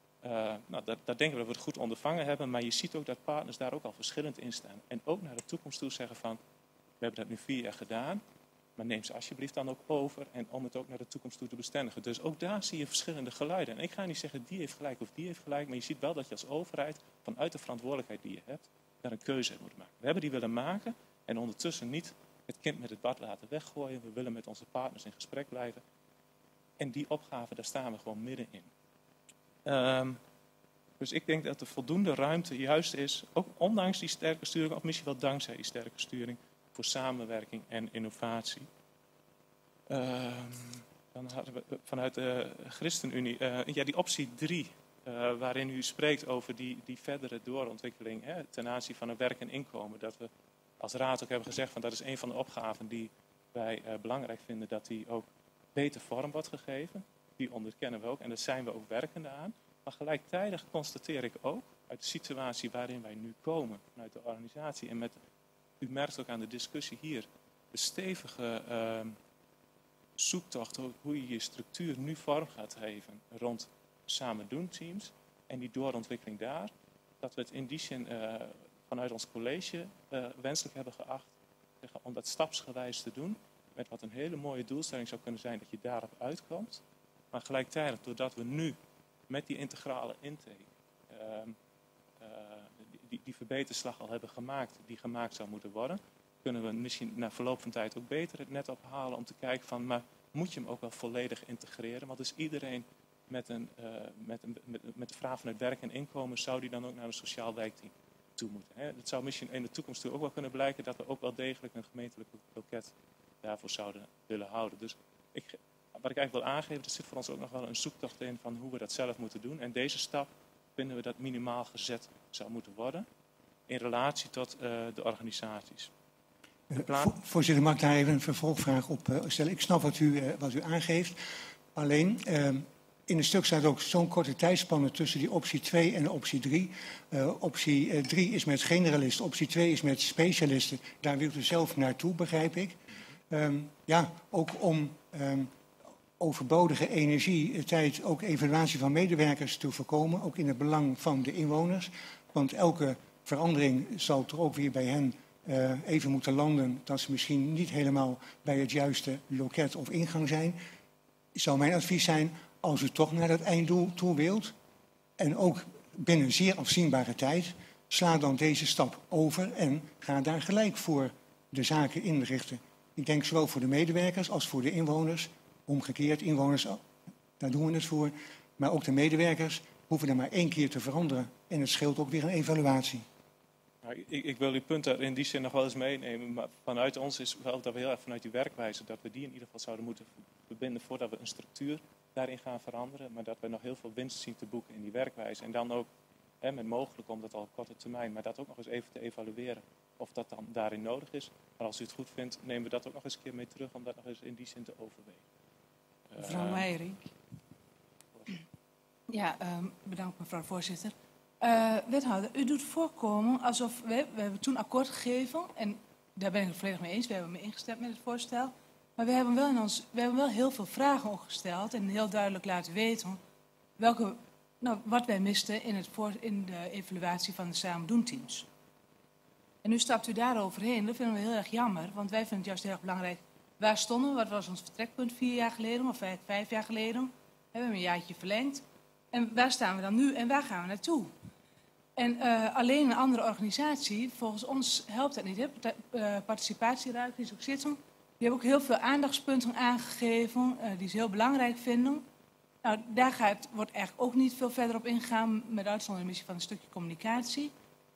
Dat denken we dat we het goed ondervangen hebben, maar je ziet ook dat partners daar ook al verschillend in staan. En ook naar de toekomst toe zeggen van, we hebben dat nu 4 jaar gedaan, maar neem ze alsjeblieft dan ook over en om het ook naar de toekomst toe te bestendigen. Dus ook daar zie je verschillende geluiden. En ik ga niet zeggen die heeft gelijk of die heeft gelijk, maar je ziet wel dat je als overheid vanuit de verantwoordelijkheid die je hebt, daar een keuze in moet maken. We hebben die willen maken en ondertussen niet het kind met het bad laten weggooien. We willen met onze partners in gesprek blijven. En die opgave, daar staan we gewoon middenin. Dus ik denk dat er voldoende ruimte juist is, ook ondanks die sterke sturing, of misschien wel dankzij die sterke sturing, voor samenwerking en innovatie. Dan hadden we vanuit de ChristenUnie, die optie 3, waarin u spreekt over die verdere doorontwikkeling ten aanzien van een werk en inkomen. Dat we als raad ook hebben gezegd van dat is een van de opgaven die wij belangrijk vinden dat die ook beter vorm wordt gegeven. Die onderkennen we ook en daar zijn we ook werkende aan. Maar gelijktijdig constateer ik ook uit de situatie waarin wij nu komen vanuit de organisatie en u merkt ook aan de discussie hier, de stevige zoektocht hoe je je structuur nu vorm gaat geven rond samen doen teams en die doorontwikkeling daar, dat we het in die zin vanuit ons college wenselijk hebben geacht om dat stapsgewijs te doen. Met wat een hele mooie doelstelling zou kunnen zijn dat je daarop uitkomt. Maar gelijktijdig, doordat we nu met die integrale intake die verbeterslag al hebben gemaakt, die gemaakt zou moeten worden, kunnen we misschien na verloop van tijd ook beter het net ophalen om te kijken van, maar moet je hem ook wel volledig integreren? Want dus iedereen met de vraag van het werk en inkomen, zou die dan ook naar een sociaal wijkteam toe moeten. Hè? Het zou misschien in de toekomst ook wel kunnen blijken dat we ook wel degelijk een gemeentelijk loket daarvoor zouden willen houden. Dus wat ik eigenlijk wil aangeven, er zit voor ons ook nog wel een zoektocht in van hoe we dat zelf moeten doen. En deze stap vinden we dat minimaal gezet zou moeten worden in relatie tot de organisaties. Voorzitter, mag ik daar even een vervolgvraag op stellen? Ik snap wat u aangeeft. Alleen, in het stuk staat ook zo'n korte tijdspanne tussen die optie 2 en de optie 3. Optie 3 is met generalisten, optie 2 is met specialisten. Daar wilt u zelf naartoe, begrijp ik. Ook om overbodige energietijd, ook evaluatie van medewerkers te voorkomen. Ook in het belang van de inwoners. Want elke verandering zal toch ook weer bij hen even moeten landen, dat ze misschien niet helemaal bij het juiste loket of ingang zijn. Zou mijn advies zijn, als u toch naar dat einddoel toe wilt, en ook binnen zeer afzienbare tijd, sla dan deze stap over en ga daar gelijk voor de zaken inrichten. Ik denk zowel voor de medewerkers als voor de inwoners. Omgekeerd, inwoners, daar doen we het voor. Maar ook de medewerkers hoeven er maar 1 keer te veranderen. En het scheelt ook weer een evaluatie. Nou, ik wil uw punten in die zin nog wel eens meenemen. Maar vanuit ons is wel dat we heel erg vanuit die werkwijze, dat we die in ieder geval zouden moeten verbinden voordat we een structuur daarin gaan veranderen. Maar dat we nog heel veel winst zien te boeken in die werkwijze. En dan ook met mogelijk om dat al op korte termijn, maar dat ook nog eens even te evalueren of dat dan daarin nodig is. Maar als u het goed vindt, nemen we dat ook nog eens een keer mee terug om dat nog eens in die zin te overwegen. Mevrouw Meijerink. Ja, bedankt mevrouw de voorzitter. Wethouder, u doet voorkomen alsof we hebben toen akkoord gegeven en daar ben ik het volledig mee eens. We hebben mee ingestemd met het voorstel. Maar we hebben wel heel veel vragen ook gesteld en heel duidelijk laten weten wat wij misten in de evaluatie van de samen doen teams. En nu stapt u daar overheen. Dat vinden we heel erg jammer, want wij vinden het juist heel erg belangrijk. Waar stonden we? Wat was ons vertrekpunt 4 jaar geleden of 5 jaar geleden? We hebben een jaartje verlengd. En waar staan we dan nu en waar gaan we naartoe? En alleen een andere organisatie, volgens ons helpt dat niet. Hè? Participatieraad, die is ook zitten. Die hebben ook heel veel aandachtspunten aangegeven die ze heel belangrijk vinden. Nou, daar wordt eigenlijk ook niet veel verder op ingegaan, met uitzondering misschien van een stukje communicatie.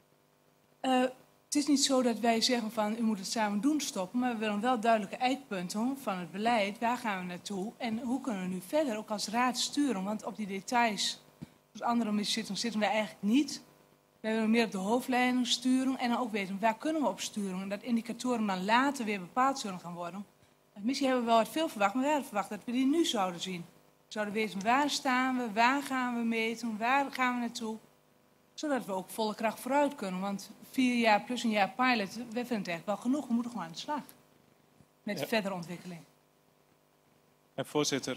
Het is niet zo dat wij zeggen van u moet het samen doen stoppen, maar we willen wel duidelijke eikpunten van het beleid. Waar gaan we naartoe en hoe kunnen we nu verder ook als raad sturen? Want op die details, zoals andere missies zitten we eigenlijk niet. We willen meer op de hoofdlijnen sturen en dan ook weten waar kunnen we op sturen. En dat indicatoren dan later weer bepaald zullen gaan worden. Misschien hebben we wel wat veel verwacht, maar we hadden verwacht dat we die nu zouden zien. We zouden weten waar staan we, waar gaan we meten, waar gaan we naartoe. Zodat we ook volle kracht vooruit kunnen. Want 4 jaar plus een jaar pilot, we vinden het echt wel genoeg. We moeten gewoon aan de slag met de verdere ontwikkeling. En voorzitter,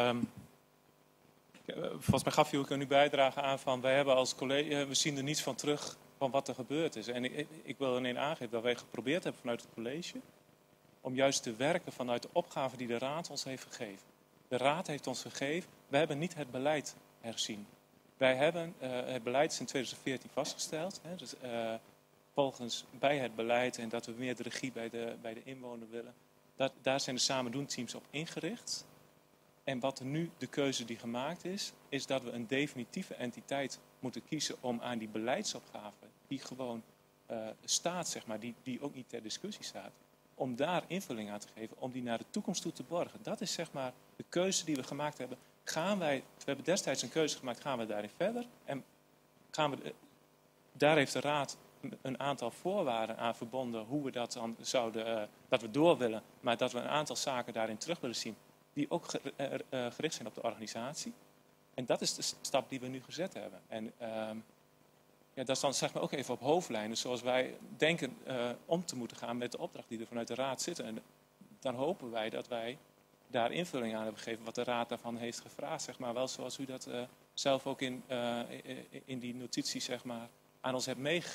volgens mij gaf u ook een bijdrage aan van wij hebben als college, we zien er niets van terug van wat er gebeurd is. En ik wil alleen aangeven dat wij geprobeerd hebben vanuit het college om juist te werken vanuit de opgave die de raad ons heeft gegeven. De raad heeft ons gegeven, we hebben niet het beleid herzien. Wij hebben het beleid in 2014 vastgesteld. Hè, dus, volgens bij het beleid en dat we meer de regie bij de inwoner willen. Daar zijn de samen doen teams op ingericht. En wat er nu de keuze die gemaakt is dat we een definitieve entiteit moeten kiezen om aan die beleidsopgave, die gewoon staat, zeg maar, die ook niet ter discussie staat, om daar invulling aan te geven, om die naar de toekomst toe te borgen. Dat is zeg maar de keuze die we gemaakt hebben. We hebben destijds een keuze gemaakt, gaan we daarin verder? En daar heeft de raad een aantal voorwaarden aan verbonden hoe we dat dan zouden, dat we door willen, maar dat we een aantal zaken daarin terug willen zien, die ook gericht zijn op de organisatie. En dat is de stap die we nu gezet hebben. En dat is dan zeg maar ook even op hoofdlijnen, zoals wij denken om te moeten gaan met de opdracht die er vanuit de raad zit. En dan hopen wij dat wij daar invulling aan hebben gegeven wat de raad daarvan heeft gevraagd, zeg maar. Wel zoals u dat zelf ook in die notitie zeg maar, aan ons hebt meegegeven.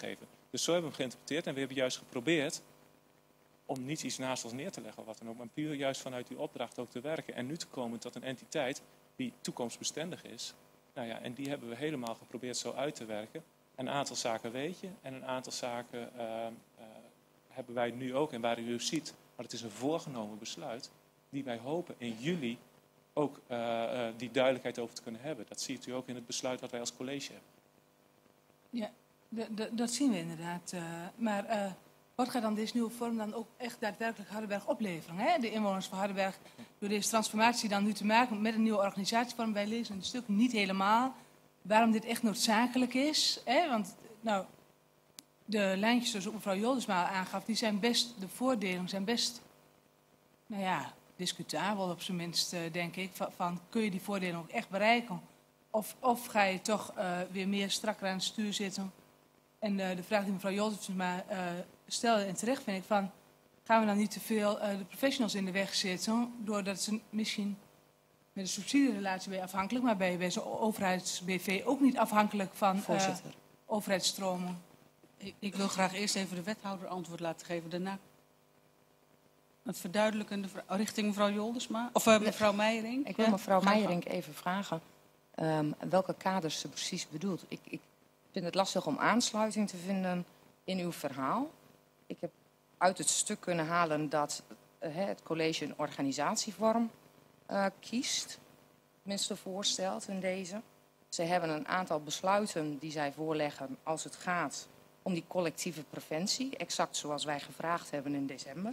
Dus zo hebben we hem geïnterpreteerd en we hebben juist geprobeerd om niet iets naast ons neer te leggen of wat dan ook, maar puur juist vanuit die opdracht ook te werken en nu te komen tot een entiteit die toekomstbestendig is. Nou ja, en die hebben we helemaal geprobeerd zo uit te werken. Een aantal zaken weet je en een aantal zaken hebben wij nu ook en waar u ziet, maar het is een voorgenomen besluit die wij hopen in juli ook die duidelijkheid over te kunnen hebben. Dat ziet u ook in het besluit wat wij als college hebben. Ja, dat zien we inderdaad. Maar wat gaat dan deze nieuwe vorm dan ook echt daadwerkelijk Hardenberg opleveren? Hè? De inwoners van Hardenberg, door deze transformatie dan nu te maken met een nieuwe organisatievorm. Wij lezen een stuk niet helemaal waarom dit echt noodzakelijk is. Hè? Want nou, de lijntjes zoals ook mevrouw Joldersma aangaf, die zijn best, de voordelen zijn best, nou ja, discutabel op zijn minst, denk ik. Van kun je die voordelen ook echt bereiken? Of ga je toch weer meer strakker aan het stuur zitten? En de vraag die mevrouw Joldersma stelde en terecht vind ik van, gaan we dan niet te veel de professionals in de weg zitten, doordat ze misschien met een subsidierelatie ben je afhankelijk, maar ben je bij zo'n overheids-BV ook niet afhankelijk van overheidsstromen. Ik wil graag eerst even de wethouder antwoord laten geven. Daarna een verduidelijkende vraag richting mevrouw Joldersma. Of mevrouw Meijering. Ik wil mevrouw Meijering even vragen welke kaders ze precies bedoelt. Ik vind het lastig om aansluiting te vinden in uw verhaal. Ik heb uit het stuk kunnen halen dat het college een organisatievorm kiest. Tenminste voorstelt in deze. Ze hebben een aantal besluiten die zij voorleggen als het gaat om die collectieve preventie. Exact zoals wij gevraagd hebben in december.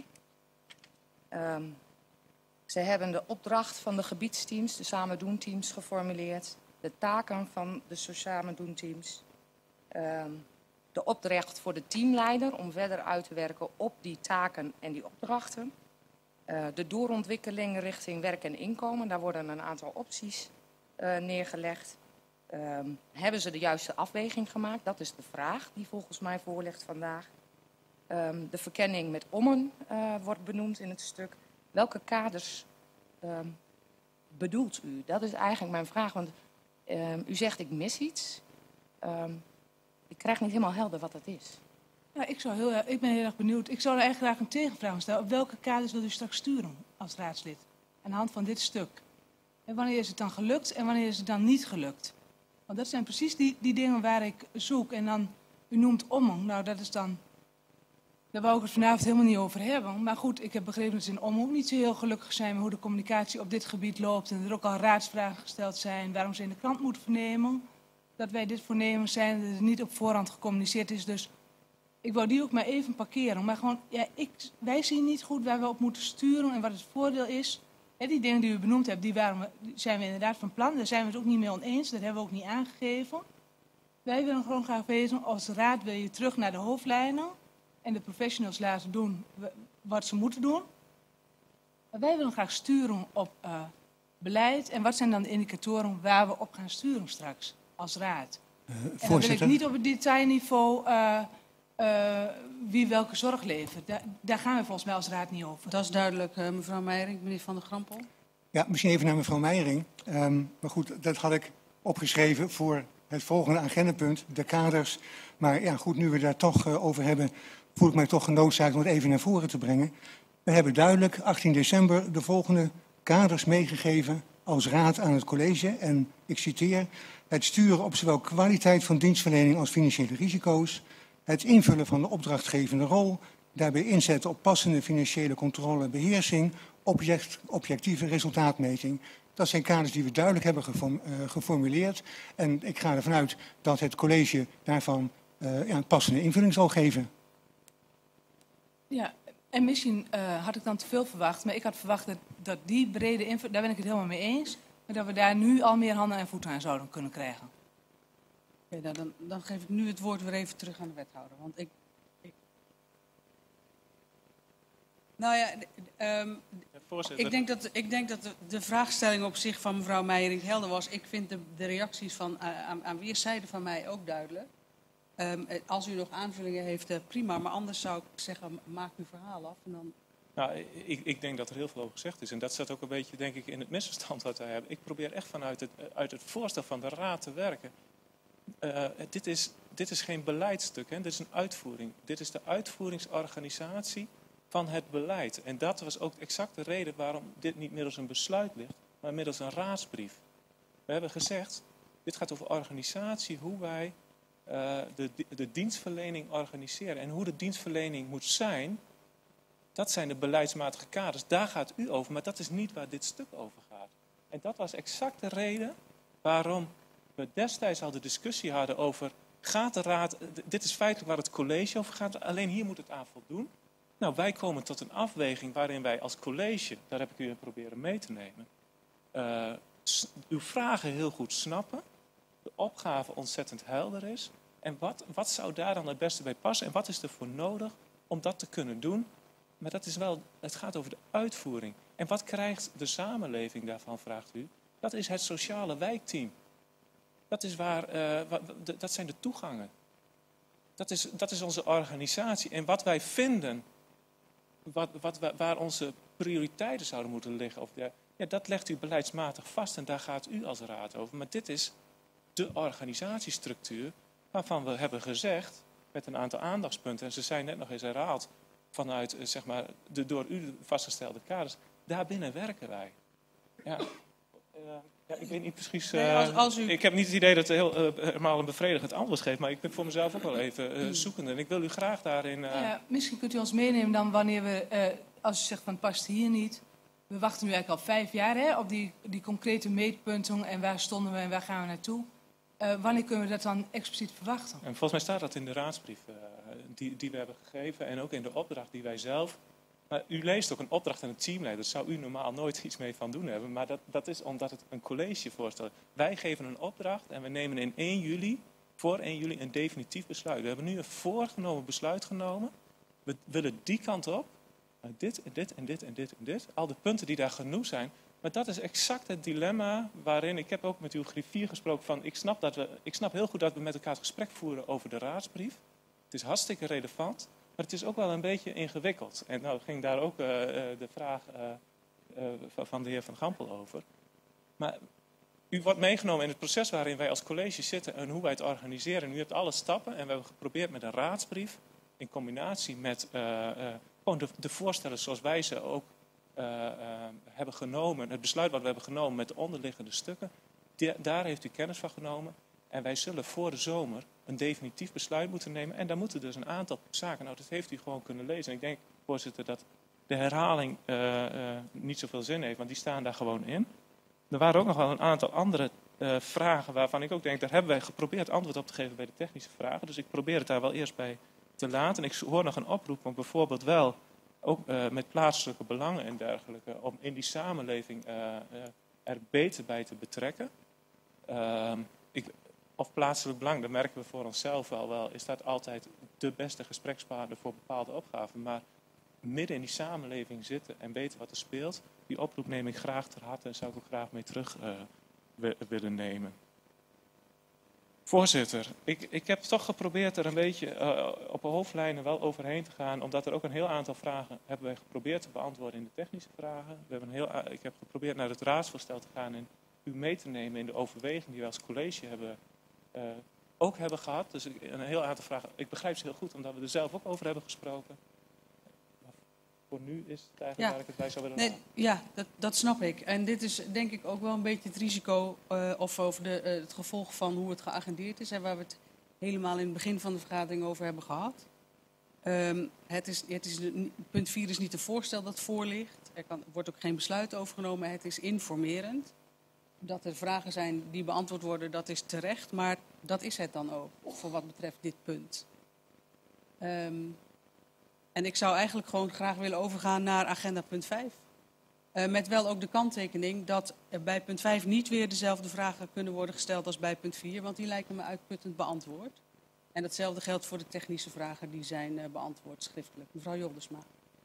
Ze hebben de opdracht van de gebiedsteams, de samen doen teams, geformuleerd. De taken van de samen doen teams. De opdracht voor de teamleider om verder uit te werken op die taken en die opdrachten. De doorontwikkeling richting werk en inkomen, daar worden een aantal opties neergelegd. Hebben ze de juiste afweging gemaakt? Dat is de vraag die volgens mij voorligt vandaag. De verkenning met ommen wordt benoemd in het stuk. Welke kaders bedoelt u? Dat is eigenlijk mijn vraag, want u zegt ik mis iets. Ik krijg niet helemaal helder wat dat is. Ja, ik ben heel erg benieuwd. Ik zou er eigenlijk graag een tegenvraag stellen. Op welke kaders wil u straks sturen als raadslid? Aan de hand van dit stuk. En wanneer is het dan gelukt en wanneer is het dan niet gelukt? Want dat zijn precies die dingen waar ik zoek. En dan, u noemt Ommel. Nou, dat is dan... Daar wou ik het vanavond helemaal niet over hebben. Maar goed, ik heb begrepen dat ze in Ommel ook niet zo heel gelukkig zijn met hoe de communicatie op dit gebied loopt. En er ook al raadsvragen gesteld zijn waarom ze in de krant moeten vernemen. Dat wij dit voornemen zijn, dat het niet op voorhand gecommuniceerd is. Dus ik wou die ook maar even parkeren. Maar gewoon, ja, wij zien niet goed waar we op moeten sturen en wat het voordeel is. Ja, die dingen die u benoemd hebt, die zijn we inderdaad van plan. Daar zijn we het ook niet mee oneens. Dat hebben we ook niet aangegeven. Wij willen gewoon graag weten, als raad wil je terug naar de hoofdlijnen. En de professionals laten doen wat ze moeten doen. Maar wij willen graag sturen op beleid. En wat zijn dan de indicatoren waar we op gaan sturen straks als raad? En dan wil ik niet op het detailniveau wie welke zorg levert. Daar gaan we volgens mij als raad niet over. Dat is duidelijk, mevrouw Meijering. Meneer Van der Grampel. Ja, misschien even naar mevrouw Meijering. Maar goed, dat had ik opgeschreven voor het volgende agendapunt, de kaders. Maar ja, goed, nu we daar toch over hebben, voel ik mij toch genoodzaakt om het even naar voren te brengen. We hebben duidelijk 18 december de volgende kaders meegegeven als raad aan het college. En ik citeer: het sturen op zowel kwaliteit van dienstverlening als financiële risico's. Het invullen van de opdrachtgevende rol. Daarbij inzetten op passende financiële controle en beheersing. Objectieve resultaatmeting. Dat zijn kaders die we duidelijk hebben geformuleerd. En ik ga ervan uit dat het college daarvan een passende invulling zal geven. Ja, en misschien had ik dan te veel verwacht. Maar ik had verwacht dat die brede invulling, daar ben ik het helemaal mee eens. Maar dat we daar nu al meer handen en voeten aan zouden kunnen krijgen. Ja, dan geef ik nu het woord weer even terug aan de wethouder. Want nou ja, ik denk dat de vraagstelling op zich van mevrouw Meijering helder was. Ik vind de reacties aan weerszijden van mij ook duidelijk. Als u nog aanvullingen heeft, prima. Maar anders zou ik zeggen, maak uw verhaal af. En dan... Nou, ik denk dat er heel veel over gezegd is. En dat zat ook een beetje, denk ik, in het misverstand wat wij hebben. Ik probeer echt uit het voorstel van de raad te werken. dit is geen beleidstuk, hè? Dit is een uitvoering. Dit is de uitvoeringsorganisatie van het beleid. En dat was ook exact de reden waarom dit niet middels een besluit ligt, maar middels een raadsbrief. We hebben gezegd, dit gaat over organisatie, hoe wij de dienstverlening organiseren. En hoe de dienstverlening moet zijn, dat zijn de beleidsmatige kaders. Daar gaat u over, maar dat is niet waar dit stuk over gaat. En dat was exact de reden waarom we destijds al de discussie hadden over, gaat de raad, dit is feitelijk waar het college over gaat, alleen hier moet het aan voldoen. Nou, wij komen tot een afweging waarin wij als college, daar heb ik u proberen mee te nemen, uw vragen heel goed snappen, de opgave ontzettend helder is. En wat zou daar dan het beste bij passen en wat is er voor nodig om dat te kunnen doen? Maar dat is wel, het gaat over de uitvoering. En wat krijgt de samenleving daarvan, vraagt u? Dat is het sociale wijkteam. Dat is dat zijn de toegangen. Dat is onze organisatie. En wat wij vinden, waar onze prioriteiten zouden moeten liggen, dat legt u beleidsmatig vast en daar gaat u als raad over. Maar dit is de organisatiestructuur waarvan we hebben gezegd, met een aantal aandachtspunten, en ze zijn net nog eens herhaald, vanuit de door u vastgestelde kaders, daarbinnen werken wij. Ja. Ik weet niet precies. Ik heb niet het idee dat het helemaal een bevredigend antwoord geeft, maar ik ben voor mezelf ook wel even zoekende. En ik wil u graag daarin. Misschien kunt u ons meenemen dan wanneer we, als u zegt van het past hier niet. We wachten nu eigenlijk al 5 jaar hè, op die concrete meetpunten en waar stonden we en waar gaan we naartoe. Wanneer kunnen we dat dan expliciet verwachten? En volgens mij staat dat in de raadsbrief die we hebben gegeven en ook in de opdracht die wij zelf. Maar u leest ook een opdracht aan het teamleider. Daar zou u normaal nooit iets mee van doen hebben. Maar dat is omdat het een collegevoorstel is. Wij geven een opdracht en we nemen in voor 1 juli een definitief besluit. We hebben nu een voorgenomen besluit genomen. We willen die kant op. Dit en dit en dit en dit en dit. Al de punten die daar genoeg zijn. Maar dat is exact het dilemma waarin, ik heb ook met uw griffier gesproken van, ik snap heel goed dat we met elkaar het gesprek voeren over de raadsbrief. Het is hartstikke relevant. Maar het is ook wel een beetje ingewikkeld. En nou ging daar ook de vraag van de heer Van Gampel over. Maar u wordt meegenomen in het proces waarin wij als college zitten en hoe wij het organiseren. U hebt alle stappen en we hebben geprobeerd met een raadsbrief, in combinatie met gewoon de voorstellen zoals wij ze ook hebben genomen, het besluit wat we hebben genomen met de onderliggende stukken, daar heeft u kennis van genomen. En wij zullen voor de zomer een definitief besluit moeten nemen. En daar moeten dus een aantal zaken. Nou, dat heeft u gewoon kunnen lezen. En ik denk, voorzitter, dat de herhaling niet zoveel zin heeft. Want die staan daar gewoon in. Er waren ook nog wel een aantal andere vragen waarvan ik ook denk, daar hebben wij geprobeerd antwoord op te geven bij de technische vragen. Dus ik probeer het daar wel eerst bij te laten. En ik hoor nog een oproep om bijvoorbeeld wel, ook met plaatselijke belangen en dergelijke, om in die samenleving er beter bij te betrekken. Of plaatselijk belang, dat merken we voor onszelf wel, is dat altijd de beste gesprekspartner voor bepaalde opgaven. Maar midden in die samenleving zitten en weten wat er speelt, die oproep neem ik graag ter harte en zou ik ook graag mee terug willen nemen. Voorzitter, ik heb toch geprobeerd er een beetje op de hoofdlijnen wel overheen te gaan, omdat er ook een heel aantal vragen hebben wij geprobeerd te beantwoorden in de technische vragen. Ik heb geprobeerd naar het raadsvoorstel te gaan en u mee te nemen in de overweging die wij als college ook hebben gehad. Dus een heel aantal vragen, ik begrijp ze heel goed, omdat we er zelf ook over hebben gesproken. Maar voor nu is het eigenlijk waar ik het bij zou willen laten. Ja, dat snap ik. En dit is denk ik ook wel een beetje het risico of over het gevolg van hoe het geagendeerd is. En waar we het helemaal in het begin van de vergadering over hebben gehad. Punt 4 is niet een voorstel dat voor ligt. Er wordt ook geen besluit over genomen. Het is informerend. Dat er vragen zijn die beantwoord worden, dat is terecht. Maar dat is het dan ook, voor wat betreft dit punt. En ik zou eigenlijk gewoon graag willen overgaan naar agenda punt 5. Met wel ook de kanttekening dat bij punt 5 niet weer dezelfde vragen kunnen worden gesteld als bij punt 4. Want die lijken me uitputtend beantwoord. En datzelfde geldt voor de technische vragen die zijn beantwoord schriftelijk. Mevrouw Joldersma.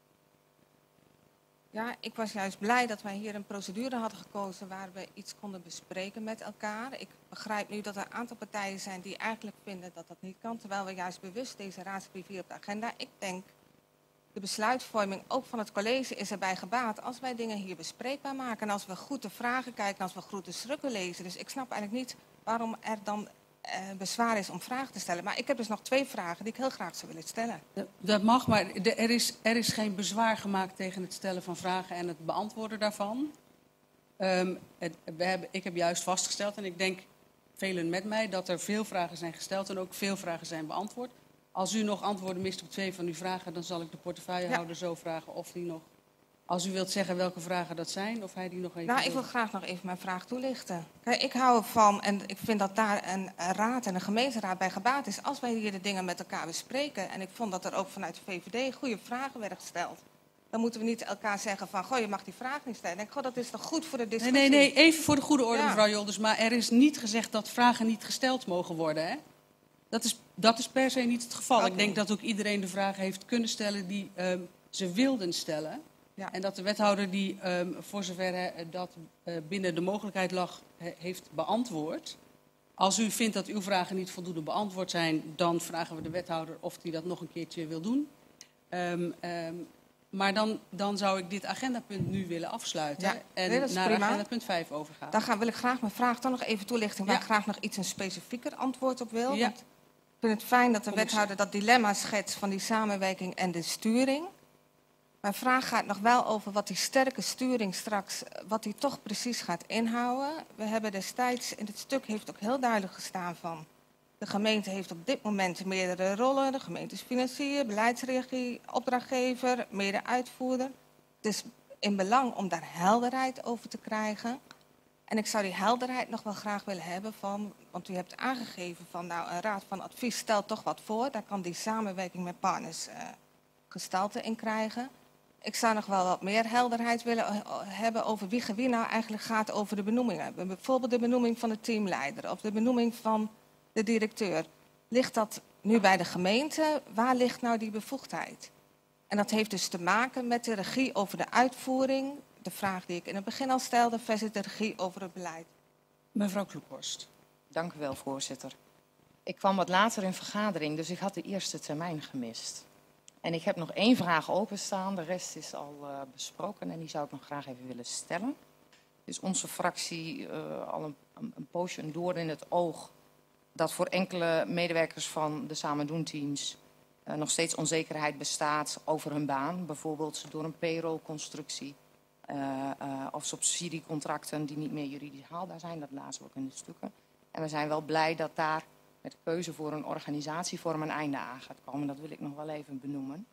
Ja, ik was juist blij dat wij hier een procedure hadden gekozen waar we iets konden bespreken met elkaar. Ik begrijp nu dat er een aantal partijen zijn die eigenlijk vinden dat dat niet kan. Terwijl we juist bewust deze raadsbrief hier op de agenda. Ik denk, de besluitvorming ook van het college is erbij gebaat als wij dingen hier bespreekbaar maken. En als we goed de vragen kijken, als we goed de stukken lezen. Dus ik snap eigenlijk niet waarom er dan bezwaar is om vragen te stellen. Maar ik heb dus nog 2 vragen die ik heel graag zou willen stellen. Dat mag, maar er is geen bezwaar gemaakt tegen het stellen van vragen en het beantwoorden daarvan. Ik heb juist vastgesteld, en ik denk velen met mij, dat er veel vragen zijn gesteld en ook veel vragen zijn beantwoord. Als u nog antwoorden mist op 2 van uw vragen, dan zal ik de portefeuillehouder zo vragen of die nog... Als u wilt zeggen welke vragen dat zijn, of hij die nog even... Nou, ik wil graag nog even mijn vraag toelichten. Kijk, ik hou ervan, en ik vind dat daar een raad en een gemeenteraad bij gebaat is, als wij hier de dingen met elkaar bespreken. En ik vond dat er ook vanuit de VVD goede vragen werden gesteld. Dan moeten we niet elkaar zeggen van, goh, je mag die vraag niet stellen. Ik denk, goh, dat is toch goed voor de discussie? Nee, even voor de goede orde, Ja. mevrouw Jolders. Maar er is niet gezegd dat vragen niet gesteld mogen worden, hè? Dat is per se niet het geval. Oké. Ik denk dat ook iedereen de vragen heeft kunnen stellen die ze wilden stellen. Ja. En dat de wethouder die, voor zover dat binnen de mogelijkheid lag, heeft beantwoord. Als u vindt dat uw vragen niet voldoende beantwoord zijn, dan vragen we de wethouder of hij dat nog een keertje wil doen. Maar dan zou ik dit agendapunt nu willen afsluiten Ja, en nee, dat is naar prima. agendapunt 5 overgaan. Dan wil ik graag mijn vraag toch nog even toelichten, waar Ja. ik graag nog iets een specifieker antwoord op wil. Ja. Want ik vind het fijn dat de Kom eens. wethouder dat dilemma schetst van die samenwerking en de sturing. Mijn vraag gaat nog wel over wat die sterke sturing straks, wat die toch precies gaat inhouden. We hebben destijds, in het stuk heeft ook heel duidelijk gestaan van, de gemeente heeft op dit moment meerdere rollen. De gemeente is financier, beleidsregie, opdrachtgever, mede-uitvoerder. Het is in belang om daar helderheid over te krijgen. En ik zou die helderheid nog wel graag willen hebben van, want u hebt aangegeven van, nou, een raad van advies stelt toch wat voor. Daar kan die samenwerking met partners gestalte in krijgen. Ik zou nog wel wat meer helderheid willen hebben over wie nou eigenlijk gaat over de benoemingen. Bijvoorbeeld de benoeming van de teamleider of de benoeming van de directeur. Ligt dat nu bij de gemeente? Waar ligt nou die bevoegdheid? En dat heeft dus te maken met de regie over de uitvoering, de vraag die ik in het begin al stelde, versus de regie over het beleid. Mevrouw Kloekhorst. Dank u wel, voorzitter. Ik kwam wat later in vergadering, dus ik had de eerste termijn gemist. En ik heb nog 1 vraag openstaan, de rest is al besproken en die zou ik nog graag even willen stellen. Dus onze fractie al een poosje een doorn in het oog dat voor enkele medewerkers van de Samen Doen teams nog steeds onzekerheid bestaat over hun baan. Bijvoorbeeld door een payrollconstructie of subsidiecontracten die niet meer juridisch haalbaar zijn. Dat lazen we ook in de stukken. En we zijn wel blij dat daar met de keuze voor een organisatievorm een einde aan gaat komen. Dat wil ik nog wel even benoemen.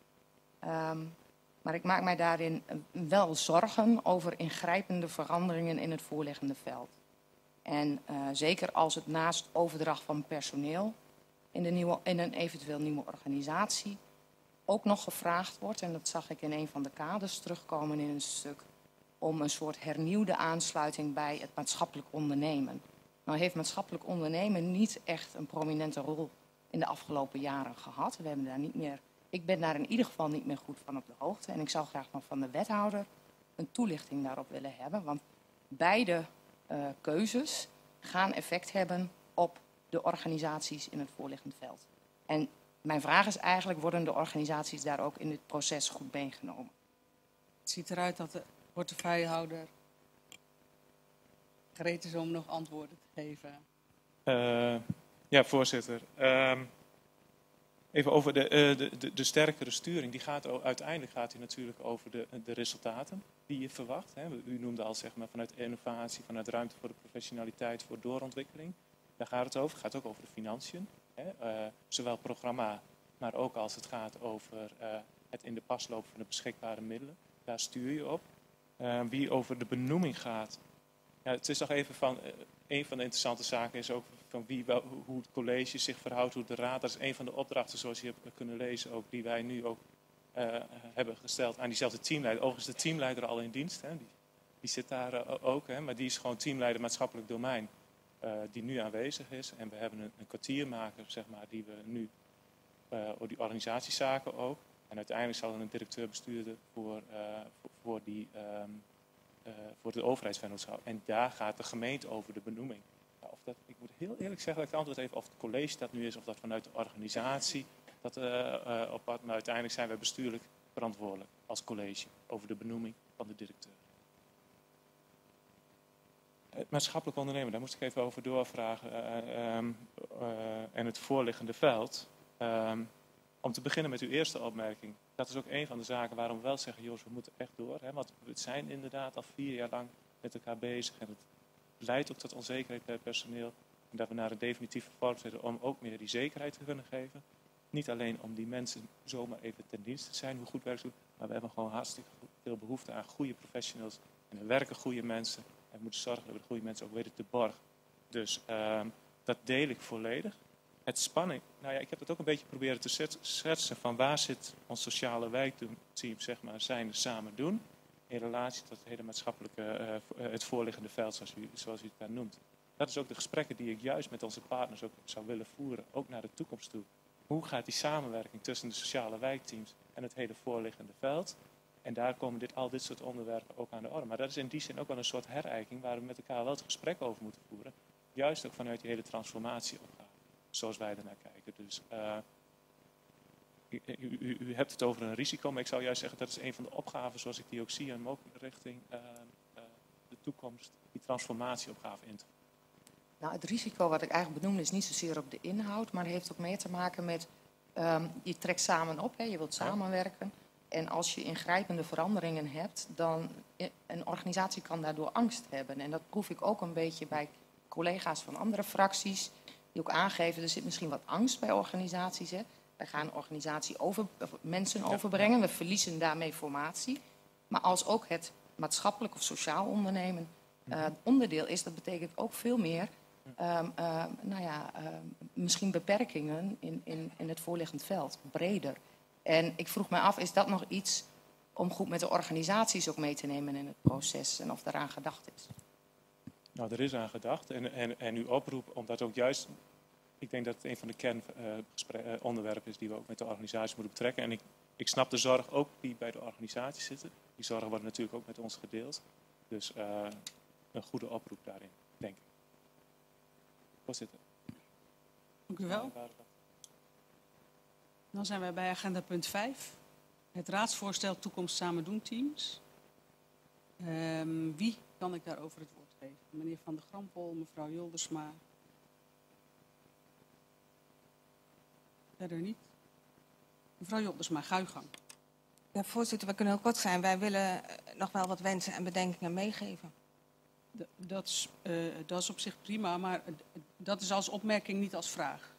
Maar ik maak mij daarin wel zorgen over ingrijpende veranderingen in het voorliggende veld. En zeker als het naast overdracht van personeel in een eventueel nieuwe organisatie ook nog gevraagd wordt, en dat zag ik in een van de kaders terugkomen in een stuk, om een soort hernieuwde aansluiting bij het maatschappelijk ondernemen. Nou heeft maatschappelijk ondernemen niet echt een prominente rol in de afgelopen jaren gehad. We hebben daar niet meer, ik ben daar in ieder geval niet meer goed van op de hoogte. En ik zou graag nog van de wethouder een toelichting daarop willen hebben. Want beide keuzes gaan effect hebben op de organisaties in het voorliggend veld. En mijn vraag is eigenlijk, worden de organisaties daar ook in dit proces goed meegenomen? Het ziet eruit dat de portefeuillehouder gereed is om nog antwoorden te geven. Ja, voorzitter. Even over de sterkere sturing. Uiteindelijk gaat die natuurlijk over de resultaten die je verwacht. Hè. U noemde al zeg maar, vanuit innovatie, vanuit ruimte voor de professionaliteit, voor doorontwikkeling. Daar gaat het over. Het gaat ook over de financiën. Hè. Zowel programma, maar ook als het gaat over het in de pas lopen van de beschikbare middelen. Daar stuur je op. Wie over de benoeming gaat. Ja, het is nog even van, een van de interessante zaken is ook van hoe het college zich verhoudt, hoe de raad. Dat is een van de opdrachten, zoals je hebt kunnen lezen, ook, die wij nu ook hebben gesteld aan diezelfde teamleider. Overigens is de teamleider al in dienst, hè, die zit daar ook, hè, maar die is gewoon teamleider maatschappelijk domein die nu aanwezig is. En we hebben een kwartiermaker, zeg maar, die we nu, die organisatiezaken ook. En uiteindelijk zal er een directeur-bestuurder voor de overheidsvennootschap. En daar gaat de gemeente over de benoeming. Nou, ik moet heel eerlijk zeggen dat ik het antwoord even of het college dat nu is, of dat vanuit de organisatie. Maar uiteindelijk zijn wij bestuurlijk verantwoordelijk als college over de benoeming van de directeur. Het maatschappelijk ondernemen, daar moest ik even over doorvragen. En het voorliggende veld. Om te beginnen met uw eerste opmerking. Dat is ook een van de zaken waarom we wel zeggen, Jos, we moeten echt door. Hè? Want we zijn inderdaad al 4 jaar lang met elkaar bezig. En het leidt ook tot onzekerheid bij het personeel. En dat we naar een definitieve vorm zetten om ook meer die zekerheid te kunnen geven. Niet alleen om die mensen zomaar even ten dienste te zijn, hoe goed werk ze doen. Maar we hebben gewoon hartstikke veel behoefte aan goede professionals. En er werken goede mensen. En we moeten zorgen dat we de goede mensen ook weten te borgen. Dus dat deel ik volledig. Het spanning, nou ja, ik heb het ook een beetje proberen te schetsen van waar zit ons sociale wijkteam, zeg maar, zijn samen doen. In relatie tot het hele maatschappelijke, het voorliggende veld, zoals u het daar noemt. Dat is ook de gesprekken die ik juist met onze partners ook zou willen voeren, ook naar de toekomst toe. Hoe gaat die samenwerking tussen de sociale wijkteams en het hele voorliggende veld? En daar komen al dit soort onderwerpen ook aan de orde. Maar dat is in die zin ook wel een soort herijking waar we met elkaar wel het gesprek over moeten voeren. Juist ook vanuit die hele transformatieopgave, zoals wij ernaar kijken. Dus u hebt het over een risico, maar ik zou juist zeggen dat is een van de opgaven zoals ik die ook zie. En ook richting de toekomst, die transformatieopgave in te voeren. Nou, het risico wat ik eigenlijk benoemde is niet zozeer op de inhoud, maar heeft ook meer te maken met, je trekt samen op, hè, je wilt samenwerken. En als je ingrijpende veranderingen hebt, dan een organisatie kan daardoor angst hebben. En dat proef ik ook een beetje bij collega's van andere fracties, die ook aangeven, er zit misschien wat angst bij organisaties. Hè. Wij gaan mensen overbrengen, we verliezen daarmee formatie. Maar als ook het maatschappelijk of sociaal ondernemen onderdeel is, dat betekent ook veel meer misschien beperkingen in het voorliggend veld, breder. En ik vroeg me af, is dat nog iets om goed met de organisaties ook mee te nemen in het proces en of daaraan gedacht is? Nou, er is aan gedacht. En uw oproep, omdat ook juist, ik denk dat het een van de kernonderwerpen is die we ook met de organisatie moeten betrekken. En ik snap de zorg ook die bij de organisatie zitten. Die zorgen wordt natuurlijk ook met ons gedeeld. Dus een goede oproep daarin, denk ik. Voorzitter. Dank u wel. Dan zijn wij bij agenda punt 5. Het raadsvoorstel toekomst samen doen teams. Wie kan ik daarover het woord geven? Meneer Van der Grampel, mevrouw Joldersma. Verder niet. Mevrouw Joldersma, ga uw gang. Ja, voorzitter, we kunnen heel kort zijn. Wij willen nog wel wat wensen en bedenkingen meegeven. Dat is op zich prima, maar dat is als opmerking, niet als vraag.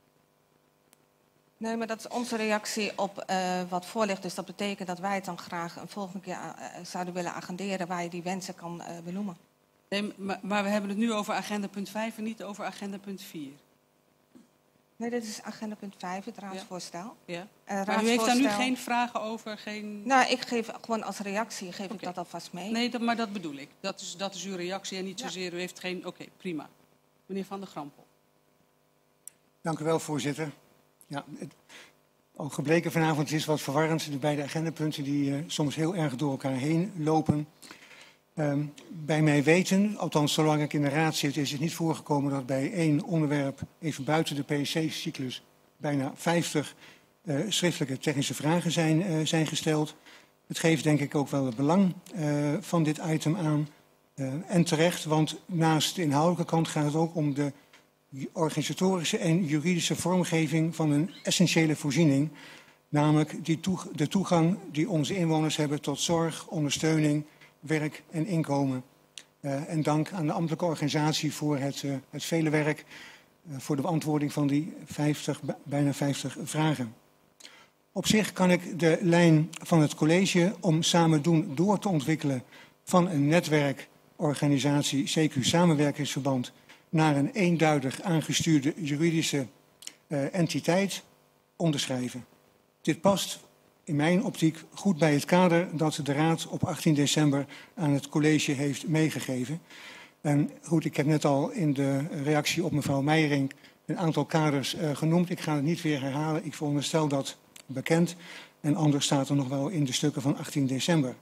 Nee, maar dat is onze reactie op wat voor ligt. Dus dat betekent dat wij het dan graag een volgende keer zouden willen agenderen waar je die wensen kan benoemen. Nee, maar we hebben het nu over agenda punt 5 en niet over agenda punt 4. Nee, dit is agenda punt 5, het raadsvoorstel. Ja. Maar u heeft daar nu geen vragen over? Nou, ik geef gewoon als reactie, ik dat alvast mee. Nee, maar dat bedoel ik. Dat is uw reactie en niet zozeer, u heeft geen... Oké, prima. Meneer Van der Grampel. Dank u wel, voorzitter. Ja, ook gebleken vanavond is wat verwarrend, de beide agendapunten die soms heel erg door elkaar heen lopen. Bij mij weten, althans zolang ik in de raad zit, is het niet voorgekomen dat bij één onderwerp, even buiten de PSC-cyclus, bijna 50 schriftelijke technische vragen zijn gesteld. Het geeft denk ik ook wel het belang van dit item aan. En terecht, want naast de inhoudelijke kant gaat het ook om de organisatorische en juridische vormgeving van een essentiële voorziening. Namelijk de toegang die onze inwoners hebben tot zorg, ondersteuning, werk en inkomen. En dank aan de ambtelijke organisatie voor het vele werk, voor de beantwoording van die bijna 50 vragen. Op zich kan ik de lijn van het college om samen doen door te ontwikkelen van een netwerkorganisatie CQ Samenwerkingsverband naar een eenduidig aangestuurde juridische entiteit onderschrijven. Dit past in mijn optiek goed bij het kader dat de Raad op 18 december aan het college heeft meegegeven. En goed, ik heb net al in de reactie op mevrouw Meijering een aantal kaders genoemd. Ik ga het niet weer herhalen. Ik veronderstel dat bekend. En anders staat er nog wel in de stukken van 18 december.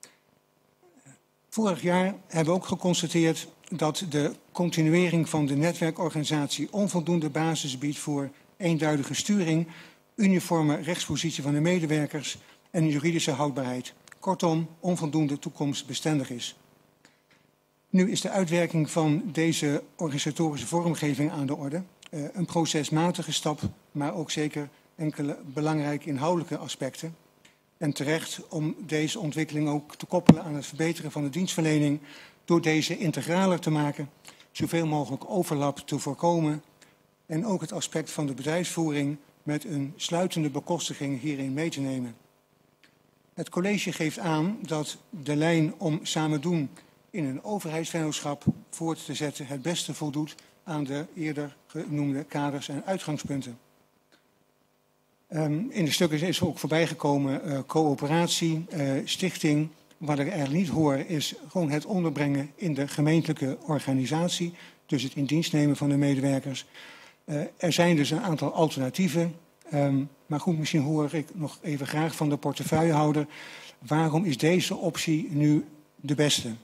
Vorig jaar hebben we ook geconstateerd dat de continuering van de netwerkorganisatie onvoldoende basis biedt voor eenduidige sturing, uniforme rechtspositie van de medewerkers en juridische houdbaarheid. Kortom, onvoldoende toekomstbestendig is. Nu is de uitwerking van deze organisatorische vormgeving aan de orde. Een procesmatige stap, maar ook zeker enkele belangrijke inhoudelijke aspecten. En terecht om deze ontwikkeling ook te koppelen aan het verbeteren van de dienstverlening door deze integraler te maken, zoveel mogelijk overlap te voorkomen en ook het aspect van de bedrijfsvoering met een sluitende bekostiging hierin mee te nemen. Het college geeft aan dat de lijn om samen doen in een overheidsvennootschap voort te zetten het beste voldoet aan de eerder genoemde kaders en uitgangspunten. In de stukken is ook voorbijgekomen coöperatie, stichting. Wat ik eigenlijk niet hoor is gewoon het onderbrengen in de gemeentelijke organisatie. Dus het in dienst nemen van de medewerkers. Er zijn dus een aantal alternatieven. Maar goed, misschien hoor ik nog even graag van de portefeuillehouder. Waarom is deze optie nu de beste?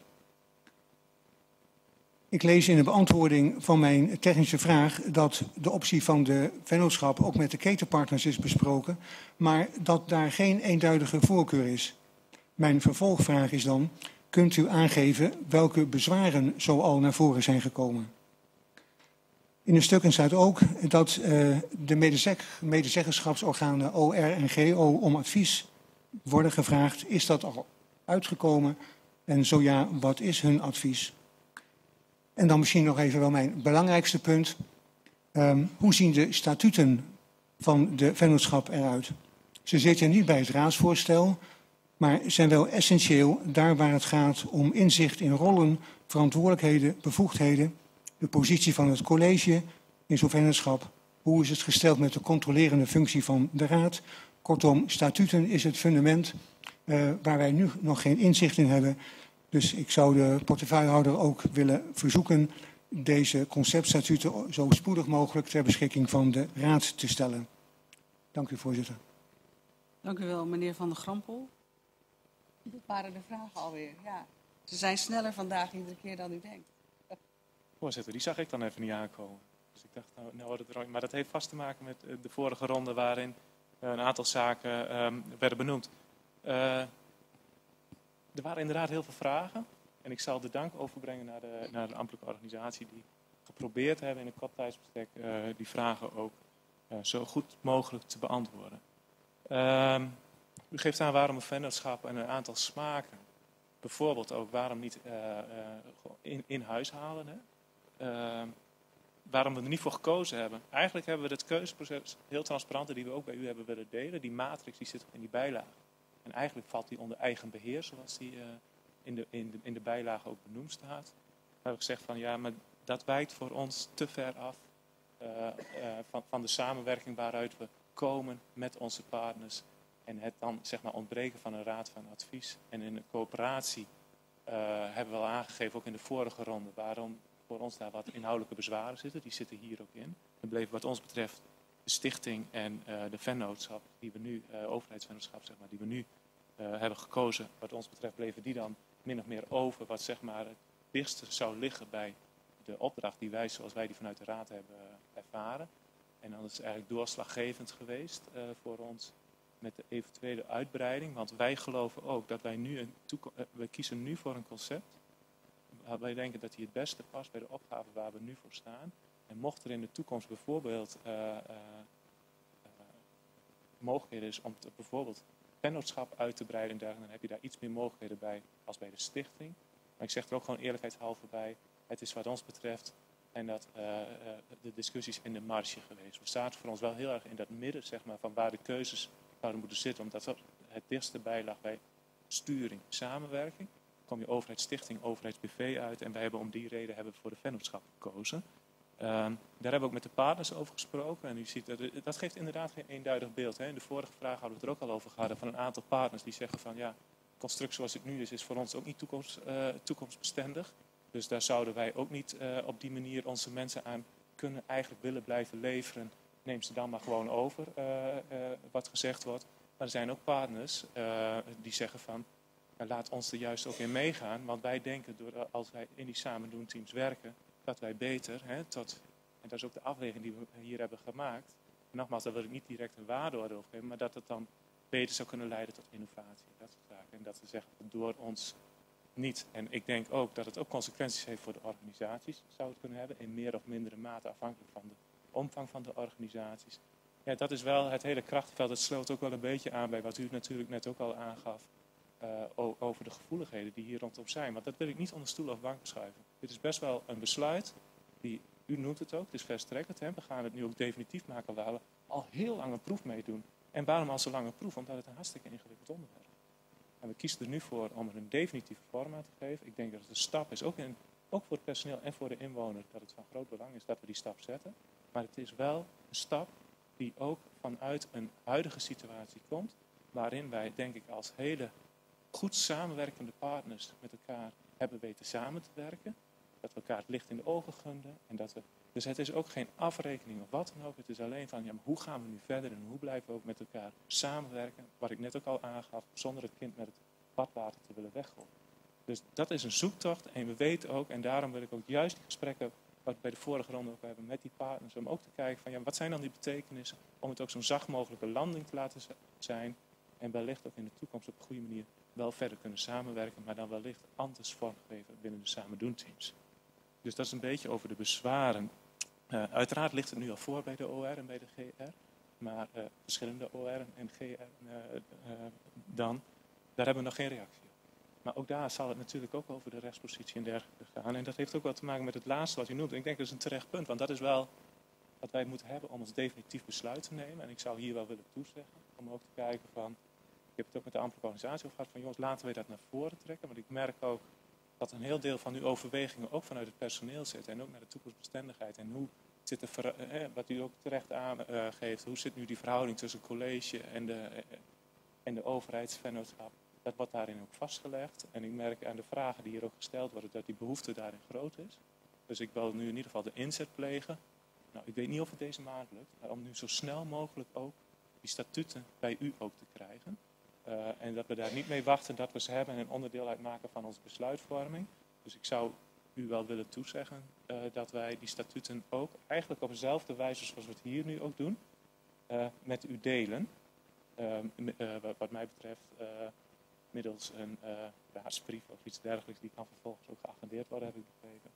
Ik lees in de beantwoording van mijn technische vraag dat de optie van de vennootschap ook met de ketenpartners is besproken, maar dat daar geen eenduidige voorkeur is. Mijn vervolgvraag is dan, kunt u aangeven welke bezwaren zo al naar voren zijn gekomen? In de stukken staat ook dat de medezeggenschapsorganen OR en GO om advies worden gevraagd. Is dat al uitgekomen? En zo ja, wat is hun advies? En dan misschien nog even wel mijn belangrijkste punt. Hoe zien de statuten van de vennootschap eruit? Ze zitten niet bij het raadsvoorstel, maar zijn wel essentieel daar waar het gaat om inzicht in rollen, verantwoordelijkheden, bevoegdheden, de positie van het college in zo'n vennootschap. Hoe is het gesteld met de controlerende functie van de raad? Kortom, statuten is het fundament waar wij nu nog geen inzicht in hebben. Dus ik zou de portefeuillehouder ook willen verzoeken deze conceptstatuten zo spoedig mogelijk ter beschikking van de raad te stellen. Dank u, voorzitter. Dank u wel, meneer Van der Grampel. Dat waren de vragen alweer. Ja. Ze zijn sneller vandaag iedere keer dan u denkt. Voorzitter, die zag ik dan even niet aankomen. Dus ik dacht, nou wordt het er. Maar dat heeft vast te maken met de vorige ronde waarin een aantal zaken werden benoemd. Er waren inderdaad heel veel vragen. En ik zal de dank overbrengen naar de ambtelijke organisatie die geprobeerd hebben in een kort tijdsbestek die vragen ook zo goed mogelijk te beantwoorden. U geeft aan waarom een vennootschap en een aantal smaken. Bijvoorbeeld ook waarom niet in huis halen. Hè? Waarom we er niet voor gekozen hebben. Eigenlijk hebben we het keuzeproces heel transparant die we ook bij u hebben willen delen. Die matrix die zit in die bijlage. En eigenlijk valt die onder eigen beheer, zoals die in de bijlage ook benoemd staat. We hebben gezegd van ja, maar dat wijkt voor ons te ver af van de samenwerking waaruit we komen met onze partners. En het dan zeg maar ontbreken van een raad van advies. En in de coöperatie hebben we al aangegeven, ook in de vorige ronde, waarom voor ons daar wat inhoudelijke bezwaren zitten. Die zitten hier ook in. En bleef wat ons betreft de stichting en de vennootschap, die we nu, overheidsvennootschap zeg maar, die we nu hebben gekozen, wat ons betreft bleven die dan min of meer over, wat zeg maar het dichtste zou liggen bij de opdracht die wij, zoals wij die vanuit de raad hebben ervaren. En dan is het eigenlijk doorslaggevend geweest voor ons met de eventuele uitbreiding. Want wij geloven ook dat wij nu wij kiezen nu voor een concept. Wij denken dat die het beste past bij de opgave waar we nu voor staan. En mocht er in de toekomst bijvoorbeeld mogelijkheden is om bijvoorbeeld vennootschap uit te breiden, dan heb je daar iets meer mogelijkheden bij als bij de stichting. Maar ik zeg er ook gewoon eerlijkheidshalve bij, het is wat ons betreft en dat de discussies in de marge geweest. We staan voor ons wel heel erg in dat midden zeg maar, van waar de keuzes zouden moeten zitten, omdat dat het dichtste bij lag bij sturing, samenwerking. Dan kom je overheidsstichting, overheidsbv uit en wij hebben om die reden hebben we voor de vennootschap gekozen. Daar hebben we ook met de partners over gesproken. En u ziet, dat geeft inderdaad geen eenduidig beeld. Hè. In de vorige vraag hadden we het er ook al over gehad. Van een aantal partners die zeggen van ja, de constructie zoals het nu is voor ons ook niet toekomstbestendig. Dus daar zouden wij ook niet op die manier onze mensen aan kunnen eigenlijk willen blijven leveren. Neem ze dan maar gewoon over, wat gezegd wordt. Maar er zijn ook partners die zeggen van laat ons er juist ook in meegaan. Want wij denken, als wij in die samendoenteams werken, dat wij beter, en dat is ook de afweging die we hier hebben gemaakt. En nogmaals, daar wil ik niet direct een waardeoordeel over geven, maar dat het dan beter zou kunnen leiden tot innovatie. Dat soort zaken. En dat we zeggen, door ons niet. En ik denk ook dat het ook consequenties heeft voor de organisaties, zou het kunnen hebben, in meer of mindere mate afhankelijk van de omvang van de organisaties. Ja, dat is wel het hele krachtenveld. Het sloot ook wel een beetje aan bij wat u natuurlijk net ook al aangaf over de gevoeligheden die hier rondom zijn. Want dat wil ik niet onder stoel of bank schuiven. Dit is best wel een besluit, u noemt het ook, het is verstrekkend. Hè? We gaan het nu ook definitief maken waar we al heel lang een proef mee doen. En waarom al zo lang een proef? Omdat het een hartstikke ingewikkeld onderwerp is. En we kiezen er nu voor om er een definitieve vorm aan te geven. Ik denk dat het een stap is, ook voor het personeel en voor de inwoner, dat het van groot belang is dat we die stap zetten. Maar het is wel een stap die ook vanuit een huidige situatie komt, waarin wij, denk ik, als hele goed samenwerkende partners met elkaar hebben weten samen te werken. Dat we elkaar het licht in de ogen gunden. En dus het is ook geen afrekening of wat dan ook. Het is alleen van, ja, maar hoe gaan we nu verder en hoe blijven we ook met elkaar samenwerken? Wat ik net ook al aangaf, zonder het kind met het badwater te willen weggooien. Dus dat is een zoektocht en we weten ook, en daarom wil ik ook juist die gesprekken, wat we bij de vorige ronde ook hebben met die partners, om ook te kijken van, ja, wat zijn dan die betekenissen om het ook zo'n zacht mogelijke landing te laten zijn. En wellicht ook in de toekomst op een goede manier wel verder kunnen samenwerken, maar dan wellicht anders vormgeven binnen de samen doen teams. Dus dat is een beetje over de bezwaren. Uiteraard ligt het nu al voor bij de OR en bij de GR. Maar verschillende OR en GR dan, daar hebben we nog geen reactie op. Maar ook daar zal het natuurlijk ook over de rechtspositie en dergelijke gaan. En dat heeft ook wel te maken met het laatste wat u noemt. Ik denk dat is een terecht punt, want dat is wel wat wij moeten hebben om ons definitief besluit te nemen. En ik zou hier wel willen toezeggen om ook te kijken van, ik heb het ook met de ambtelijke organisatie over gehad, van jongens, laten wij dat naar voren trekken. Want ik merk ook dat een heel deel van uw overwegingen ook vanuit het personeel zit. En ook naar de toekomstbestendigheid. En hoe zit wat u ook terecht aangeeft, hoe zit nu die verhouding tussen college en de overheidsvennootschap. Dat wordt daarin ook vastgelegd. En ik merk aan de vragen die hier ook gesteld worden, dat die behoefte daarin groot is. Dus ik wil nu in ieder geval de inzet plegen. Nou, ik weet niet of het deze maand lukt, maar om nu zo snel mogelijk ook die statuten bij u ook te krijgen. En dat we daar niet mee wachten dat we ze hebben en een onderdeel uitmaken van onze besluitvorming. Dus ik zou u wel willen toezeggen dat wij die statuten ook eigenlijk op dezelfde wijze zoals we het hier nu ook doen, met u delen. Wat mij betreft middels een raadsbrief of iets dergelijks, die kan vervolgens ook geagendeerd worden, heb ik begrepen.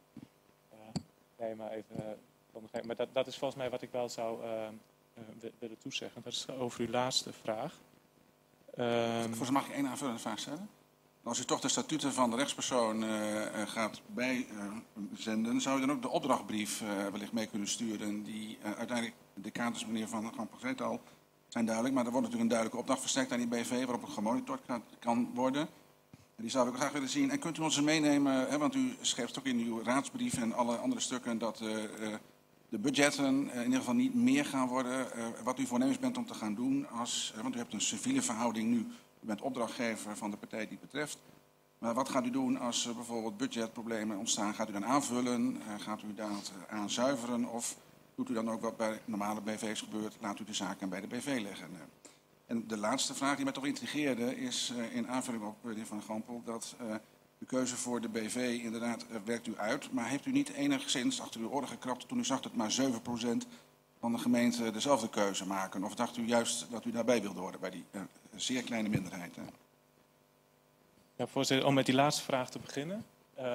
Maar dat is volgens mij wat ik wel zou willen toezeggen. Dat is over uw laatste vraag. Voorzitter, mag ik één aanvullende vraag stellen? Als u toch de statuten van de rechtspersoon gaat bijzenden, zou u dan ook de opdrachtbrief wellicht mee kunnen sturen? Die uiteindelijk, de kaders, meneer Van Gampen zei het al, zijn duidelijk. Maar er wordt natuurlijk een duidelijke opdracht verstrekt aan die BV, waarop het gemonitord kan worden. Die zou ik graag willen zien. En kunt u ons meenemen, want u schrijft ook in uw raadsbrief en alle andere stukken dat de budgetten in ieder geval niet meer gaan worden. Wat u voornemens bent om te gaan doen, want u hebt een civiele verhouding nu. U bent opdrachtgever van de partij die het betreft. Maar wat gaat u doen als er bijvoorbeeld budgetproblemen ontstaan? Gaat u dan aanvullen? Gaat u dat aanzuiveren? Of doet u dan ook wat bij normale BV's gebeurt? Laat u de zaken bij de BV leggen? En de laatste vraag die mij toch intrigeerde is in aanvulling op de heer Van Gampel dat de keuze voor de BV inderdaad werkt u uit. Maar heeft u niet enigszins achter uw oren gekrapt toen u zag dat maar 7% van de gemeente dezelfde keuze maken? Of dacht u juist dat u daarbij wilde horen bij die zeer kleine minderheid? Hè? Ja, voorzitter, om met die laatste vraag te beginnen.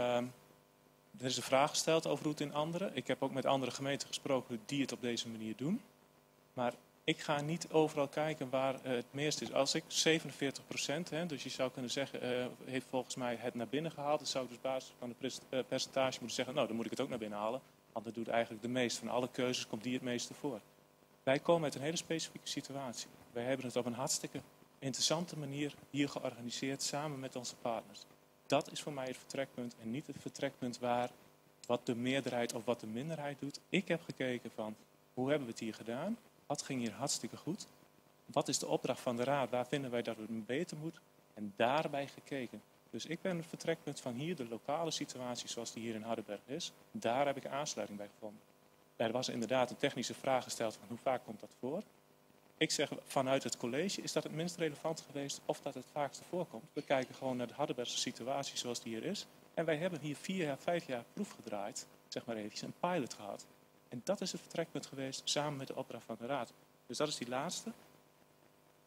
Er is een vraag gesteld over hoe het in andere. Ik heb ook met andere gemeenten gesproken die het op deze manier doen. Maar ik ga niet overal kijken waar het meest is. Als ik 47%, dus je zou kunnen zeggen, heeft volgens mij het naar binnen gehaald. Dan zou ik dus op basis van de percentage moeten zeggen, nou dan moet ik het ook naar binnen halen. Want dat doet eigenlijk de meeste van alle keuzes, komt die het meeste voor. Wij komen uit een hele specifieke situatie. Wij hebben het op een hartstikke interessante manier hier georganiseerd samen met onze partners. Dat is voor mij het vertrekpunt en niet het vertrekpunt wat de meerderheid of wat de minderheid doet. Ik heb gekeken van, hoe hebben we het hier gedaan? Wat ging hier hartstikke goed? Wat is de opdracht van de raad? Waar vinden wij dat het beter moet? En daarbij gekeken. Dus ik ben het vertrekpunt van hier, de lokale situatie zoals die hier in Hardenberg is. Daar heb ik aansluiting bij gevonden. Er was inderdaad een technische vraag gesteld van hoe vaak komt dat voor? Ik zeg vanuit het college is dat het minst relevant geweest of dat het vaakste voorkomt. We kijken gewoon naar de Hardenbergse situatie zoals die hier is. En wij hebben hier 5 jaar proef gedraaid, zeg maar eventjes, een pilot gehad. En dat is het vertrekpunt geweest samen met de opdracht van de raad. Dus dat is die laatste.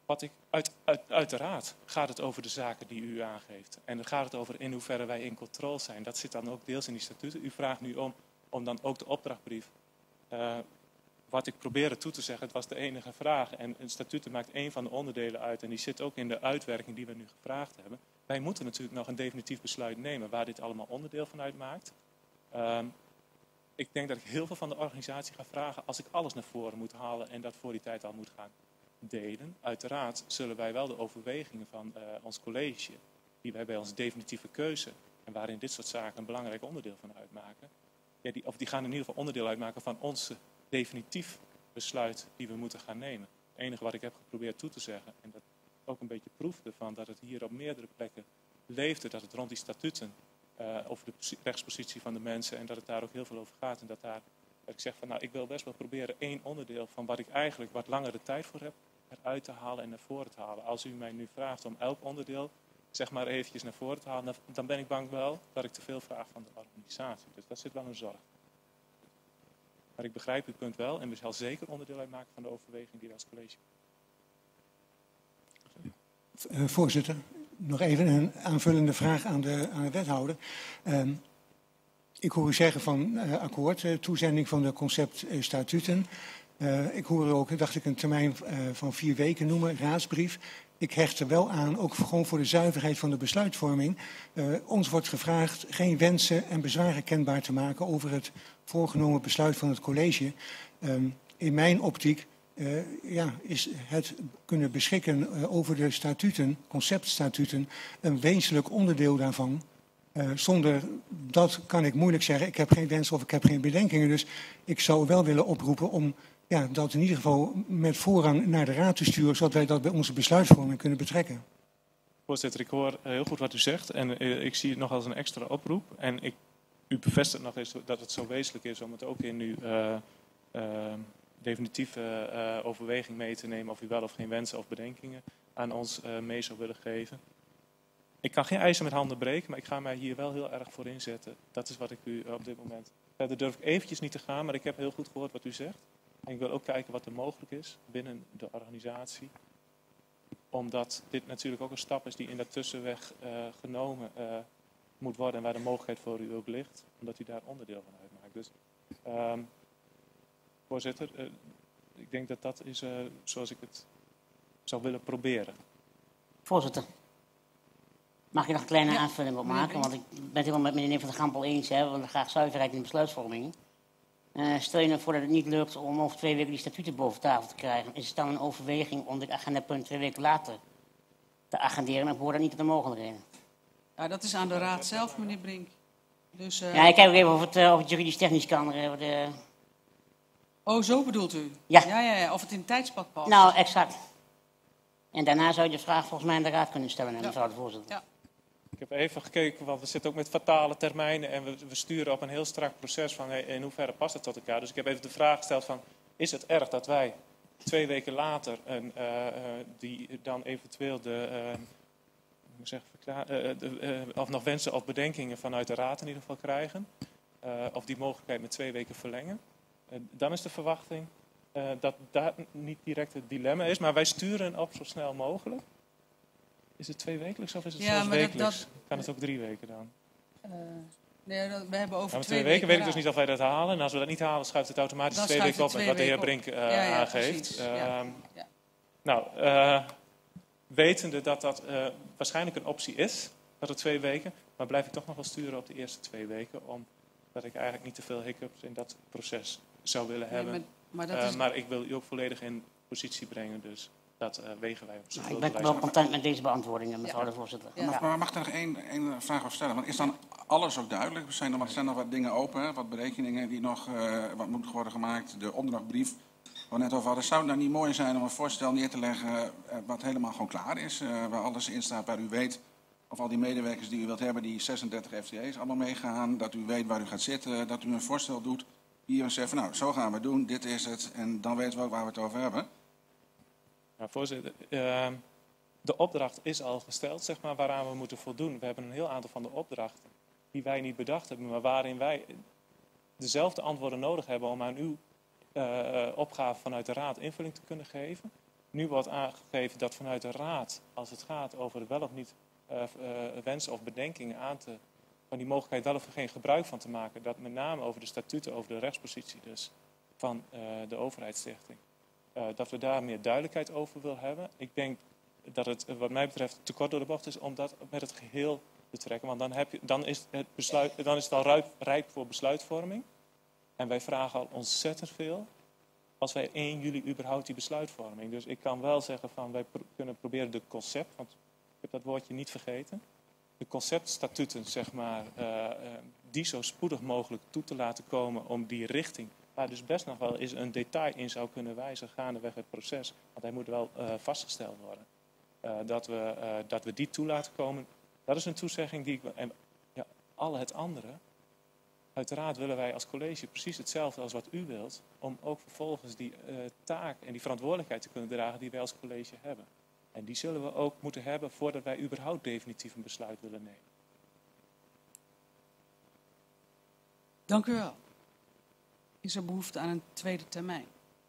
Uiteraard gaat het over de zaken die u aangeeft. En dan gaat het over in hoeverre wij in controle zijn. Dat zit dan ook deels in die statuten. U vraagt nu om dan ook de opdrachtbrief. Wat ik probeerde toe te zeggen, het was de enige vraag. En het statuten maakt één van de onderdelen uit. En die zit ook in de uitwerking die we nu gevraagd hebben. Wij moeten natuurlijk nog een definitief besluit nemen waar dit allemaal onderdeel van uitmaakt. Ik denk dat ik heel veel van de organisatie ga vragen als ik alles naar voren moet halen en dat voor die tijd al moet gaan delen. Uiteraard zullen wij wel de overwegingen van ons college, die wij bij onze definitieve keuze en waarin dit soort zaken een belangrijk onderdeel van uitmaken, die gaan in ieder geval onderdeel uitmaken van onze definitief besluit die we moeten gaan nemen. Het enige wat ik heb geprobeerd toe te zeggen, en dat ook een beetje proefde van dat het hier op meerdere plekken leefde, dat het rond die statuten over de rechtspositie van de mensen en dat het daar ook heel veel over gaat. En dat ik zeg van nou, ik wil best wel proberen één onderdeel van wat ik eigenlijk wat langer de tijd voor heb, eruit te halen en naar voren te halen. Als u mij nu vraagt om elk onderdeel zeg maar eventjes naar voren te halen, dan ben ik bang wel dat ik te veel vraag van de organisatie. Dus dat zit wel een zorg. Maar ik begrijp uw punt wel en we zal zeker onderdeel uitmaken van de overweging die we als college. Voorzitter, nog even een aanvullende vraag aan de wethouder. Ik hoor u zeggen van akkoord, toezending van de conceptstatuten. Ik hoor u ook, dacht ik, een termijn van 4 weken noemen, raadsbrief. Ik hecht er wel aan, ook gewoon voor de zuiverheid van de besluitvorming. Ons wordt gevraagd geen wensen en bezwaren kenbaar te maken over het voorgenomen besluit van het college. In mijn optiek is het kunnen beschikken over de statuten, conceptstatuten, een wezenlijk onderdeel daarvan. Zonder dat kan ik moeilijk zeggen, ik heb geen wensen of ik heb geen bedenkingen. Dus ik zou wel willen oproepen om dat in ieder geval met voorrang naar de raad te sturen, zodat wij dat bij onze besluitvorming kunnen betrekken. Voorzitter, ik hoor heel goed wat u zegt en ik zie het nog als een extra oproep. En u bevestigt nog eens dat het zo wezenlijk is om het ook in uw definitieve overweging mee te nemen of u wel of geen wensen of bedenkingen aan ons mee zou willen geven. Ik kan geen eisen met handen breken, maar ik ga mij hier wel heel erg voor inzetten. Dat is wat ik u op dit moment... Daar durf ik eventjes niet te gaan, maar ik heb heel goed gehoord wat u zegt. En ik wil ook kijken wat er mogelijk is binnen de organisatie. Omdat dit natuurlijk ook een stap is die in dat tussenweg genomen moet worden. En waar de mogelijkheid voor u ook ligt. Omdat u daar onderdeel van uitmaakt. Dus, voorzitter, ik denk dat dat is zoals ik het zou willen proberen. Voorzitter. Mag ik nog een kleine aanvulling op maken? Want ik ben het helemaal met meneer Van der Gampel eens. We willen graag zuiverheid in de besluitvorming. Stel je nou voor dat het niet lukt om over 2 weken die statuten boven tafel te krijgen. Is het dan een overweging om dit agendapunt 2 weken later te agenderen? Dan behoort dat niet tot de mogelijkheden. Ja, dat is aan de raad zelf, meneer Brink. Dus, ja, ik kijk ook even of het juridisch-technisch kan. Oh, zo bedoelt u? Ja. Ja. Of het in het tijdspad past. Nou, exact. En daarna zou je de vraag volgens mij aan de raad kunnen stellen, mevrouw de voorzitter. Ja. Ik heb even gekeken, want we zitten ook met fatale termijnen en we sturen op een heel strak proces van in hoeverre past het tot elkaar. Dus ik heb even de vraag gesteld van, is het erg dat wij 2 weken later die dan eventueel of nog wensen of bedenkingen vanuit de raad in ieder geval krijgen, of die mogelijkheid met 2 weken verlengen. Dan is de verwachting dat daar niet direct het dilemma is, maar wij sturen op zo snel mogelijk. Is het 2 wekelijks of is het zelfs wekelijks? Kan het ook 3 weken dan? Nee, we hebben over 2 weken. Weet ik dus niet of wij dat halen. En als we dat niet halen, schuift het automatisch dan 2 weken op met wat de heer op. Brink aangeeft. Nou, wetende dat dat waarschijnlijk een optie is, dat het 2 weken, maar blijf ik toch nog wel sturen op de eerste 2 weken, omdat ik eigenlijk niet te veel hiccups in dat proces zou willen hebben. Maar ik wil u ook volledig in positie brengen, dus dat wegen wij op z'n Ik ben wel content met deze beantwoordingen, mevrouw de voorzitter. Ja. Maar mag ik er nog één vraag over stellen? Want is dan alles ook duidelijk? Er zijn nog wat dingen open, hè? Wat berekeningen die nog wat moeten worden gemaakt. De opdrachtbrief waar we net over hadden. Zou het nou niet mooi zijn om een voorstel neer te leggen wat helemaal gewoon klaar is? Waar alles in staat, waar u weet of al die medewerkers die u wilt hebben, die 36 FTE's allemaal meegaan. Dat u weet waar u gaat zitten, dat u een voorstel doet. Hier en zegt van nou, zo gaan we doen, dit is het. En dan weten we ook waar we het over hebben. Nou, voorzitter, de opdracht is al gesteld, zeg maar, waaraan we moeten voldoen. We hebben een heel aantal van de opdrachten die wij niet bedacht hebben, maar waarin wij dezelfde antwoorden nodig hebben om aan uw opgave vanuit de raad invulling te kunnen geven. Nu wordt aangegeven dat vanuit de Raad, als het gaat over wel of niet wensen of bedenkingen van die mogelijkheid wel of geen gebruik van te maken, dat met name over de statuten, over de rechtspositie dus van de overheidsstichting, dat we daar meer duidelijkheid over willen hebben. Ik denk dat het wat mij betreft te kort door de bocht is om dat met het geheel te trekken. Want dan is het al rijp voor besluitvorming. En wij vragen al ontzettend veel als wij 1 juli überhaupt die besluitvorming. Dus ik kan wel zeggen van wij kunnen proberen de concept, want ik heb dat woordje niet vergeten, de conceptstatuten, zeg maar, die zo spoedig mogelijk toe te laten komen om die richting, waar dus best nog wel eens een detail in zou kunnen wijzen gaandeweg het proces, want hij moet wel vastgesteld worden. Dat we die toe laten komen, dat is een toezegging die ik... En ja, al het andere, uiteraard willen wij als college precies hetzelfde als wat u wilt, om ook vervolgens die taak en die verantwoordelijkheid te kunnen dragen die wij als college hebben. En die zullen we ook moeten hebben voordat wij überhaupt definitief een besluit willen nemen. Dank u wel. Is er behoefte aan een tweede termijn?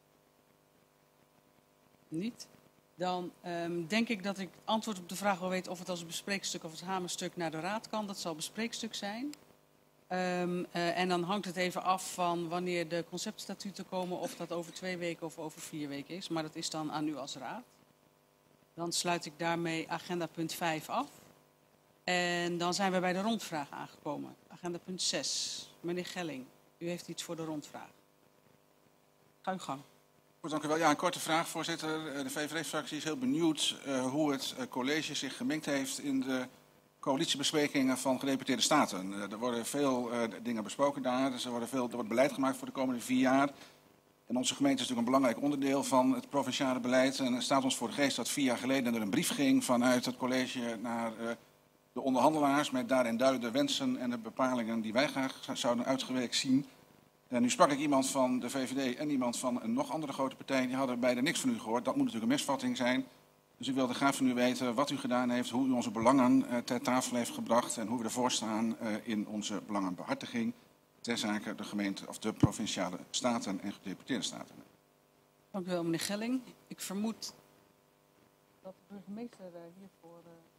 Niet? Dan denk ik dat ik antwoord op de vraag wil weten of het als een bespreekstuk of als hamerstuk naar de Raad kan. Dat zal bespreekstuk zijn. En dan hangt het even af van wanneer de conceptstatuten komen, of dat over 2 weken of over 4 weken is. Maar dat is dan aan u als Raad. Dan sluit ik daarmee agenda punt 5 af. En dan zijn we bij de rondvraag aangekomen. Agenda punt 6. Meneer Gelling, u heeft iets voor de rondvraag. Ga uw gang. Goed, dank u wel. Ja, een korte vraag, voorzitter. De VVD-fractie is heel benieuwd hoe het college zich gemengd heeft in de coalitiebesprekingen van gedeputeerde staten. Er worden veel dingen besproken daar. Dus er wordt beleid gemaakt voor de komende 4 jaar. En onze gemeente is natuurlijk een belangrijk onderdeel van het provinciale beleid. En er staat ons voor de geest dat 4 jaar geleden er een brief ging vanuit het college naar de onderhandelaars met daarin duidelijke wensen en de bepalingen die wij graag zouden uitgewerkt zien. En nu sprak ik iemand van de VVD en iemand van een nog andere grote partij. Die hadden beide niks van u gehoord. Dat moet natuurlijk een misvatting zijn. Dus ik wilde graag van u weten wat u gedaan heeft, hoe u onze belangen ter tafel heeft gebracht en hoe we ervoor staan in onze belangenbehartiging ter zake de gemeente of de provinciale staten en gedeputeerde staten. Dank u wel, meneer Gelling. Ik vermoed dat de burgemeester hiervoor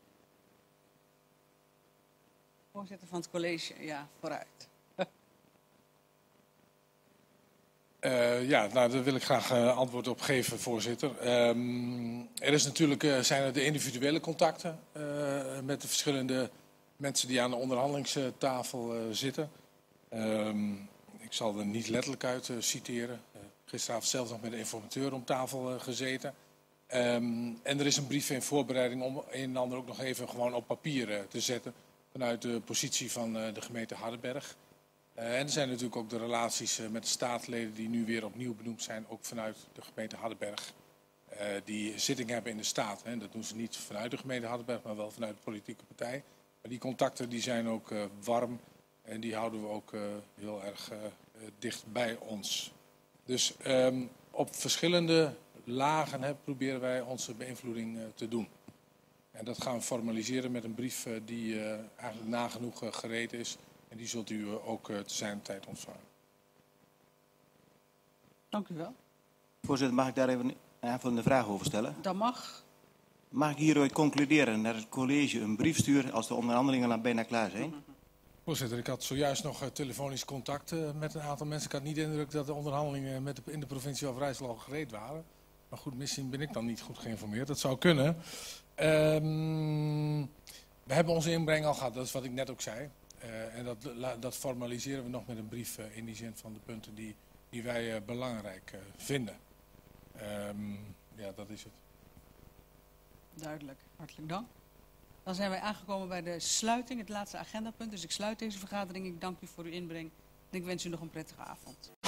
voorzitter van het college, ja, vooruit. Ja, nou, daar wil ik graag antwoord op geven, voorzitter. Er is natuurlijk, zijn er de individuele contacten met de verschillende mensen die aan de onderhandelingstafel zitten. Ik zal er niet letterlijk uit citeren. Gisteravond zelf nog met de informateur om tafel gezeten. En er is een brief in voorbereiding om een en ander ook nog even gewoon op papier te zetten. Vanuit de positie van de gemeente Hardenberg. En er zijn natuurlijk ook de relaties met de staatsleden die nu weer opnieuw benoemd zijn, ook vanuit de gemeente Hardenberg. Die zitting hebben in de staat. Hè. Dat doen ze niet vanuit de gemeente Hardenberg, maar wel vanuit de politieke partij. Maar die contacten die zijn ook warm en die houden we ook heel erg dicht bij ons. Dus op verschillende lagen proberen wij onze beïnvloeding te doen. En dat gaan we formaliseren met een brief die eigenlijk nagenoeg gereed is. En die zult u ook te zijn tijd ontvangen. Dank u wel. Voorzitter, mag ik daar even een vraag over stellen? Dat mag. Mag ik hieruit concluderen dat het college een brief stuurt als de onderhandelingen al bijna klaar zijn? Voorzitter, ik had zojuist nog telefonisch contact met een aantal mensen. Ik had niet de indruk dat de onderhandelingen in de provincie Overijssel al gereed waren. Maar goed, misschien ben ik dan niet goed geïnformeerd. Dat zou kunnen. We hebben onze inbreng al gehad, dat is wat ik net ook zei. En dat formaliseren we nog met een brief in die zin van de punten die wij belangrijk vinden. Ja, dat is het. Duidelijk. Hartelijk dank. Dan zijn wij aangekomen bij de sluiting, het laatste agendapunt. Dus ik sluit deze vergadering. Ik dank u voor uw inbreng en ik wens u nog een prettige avond.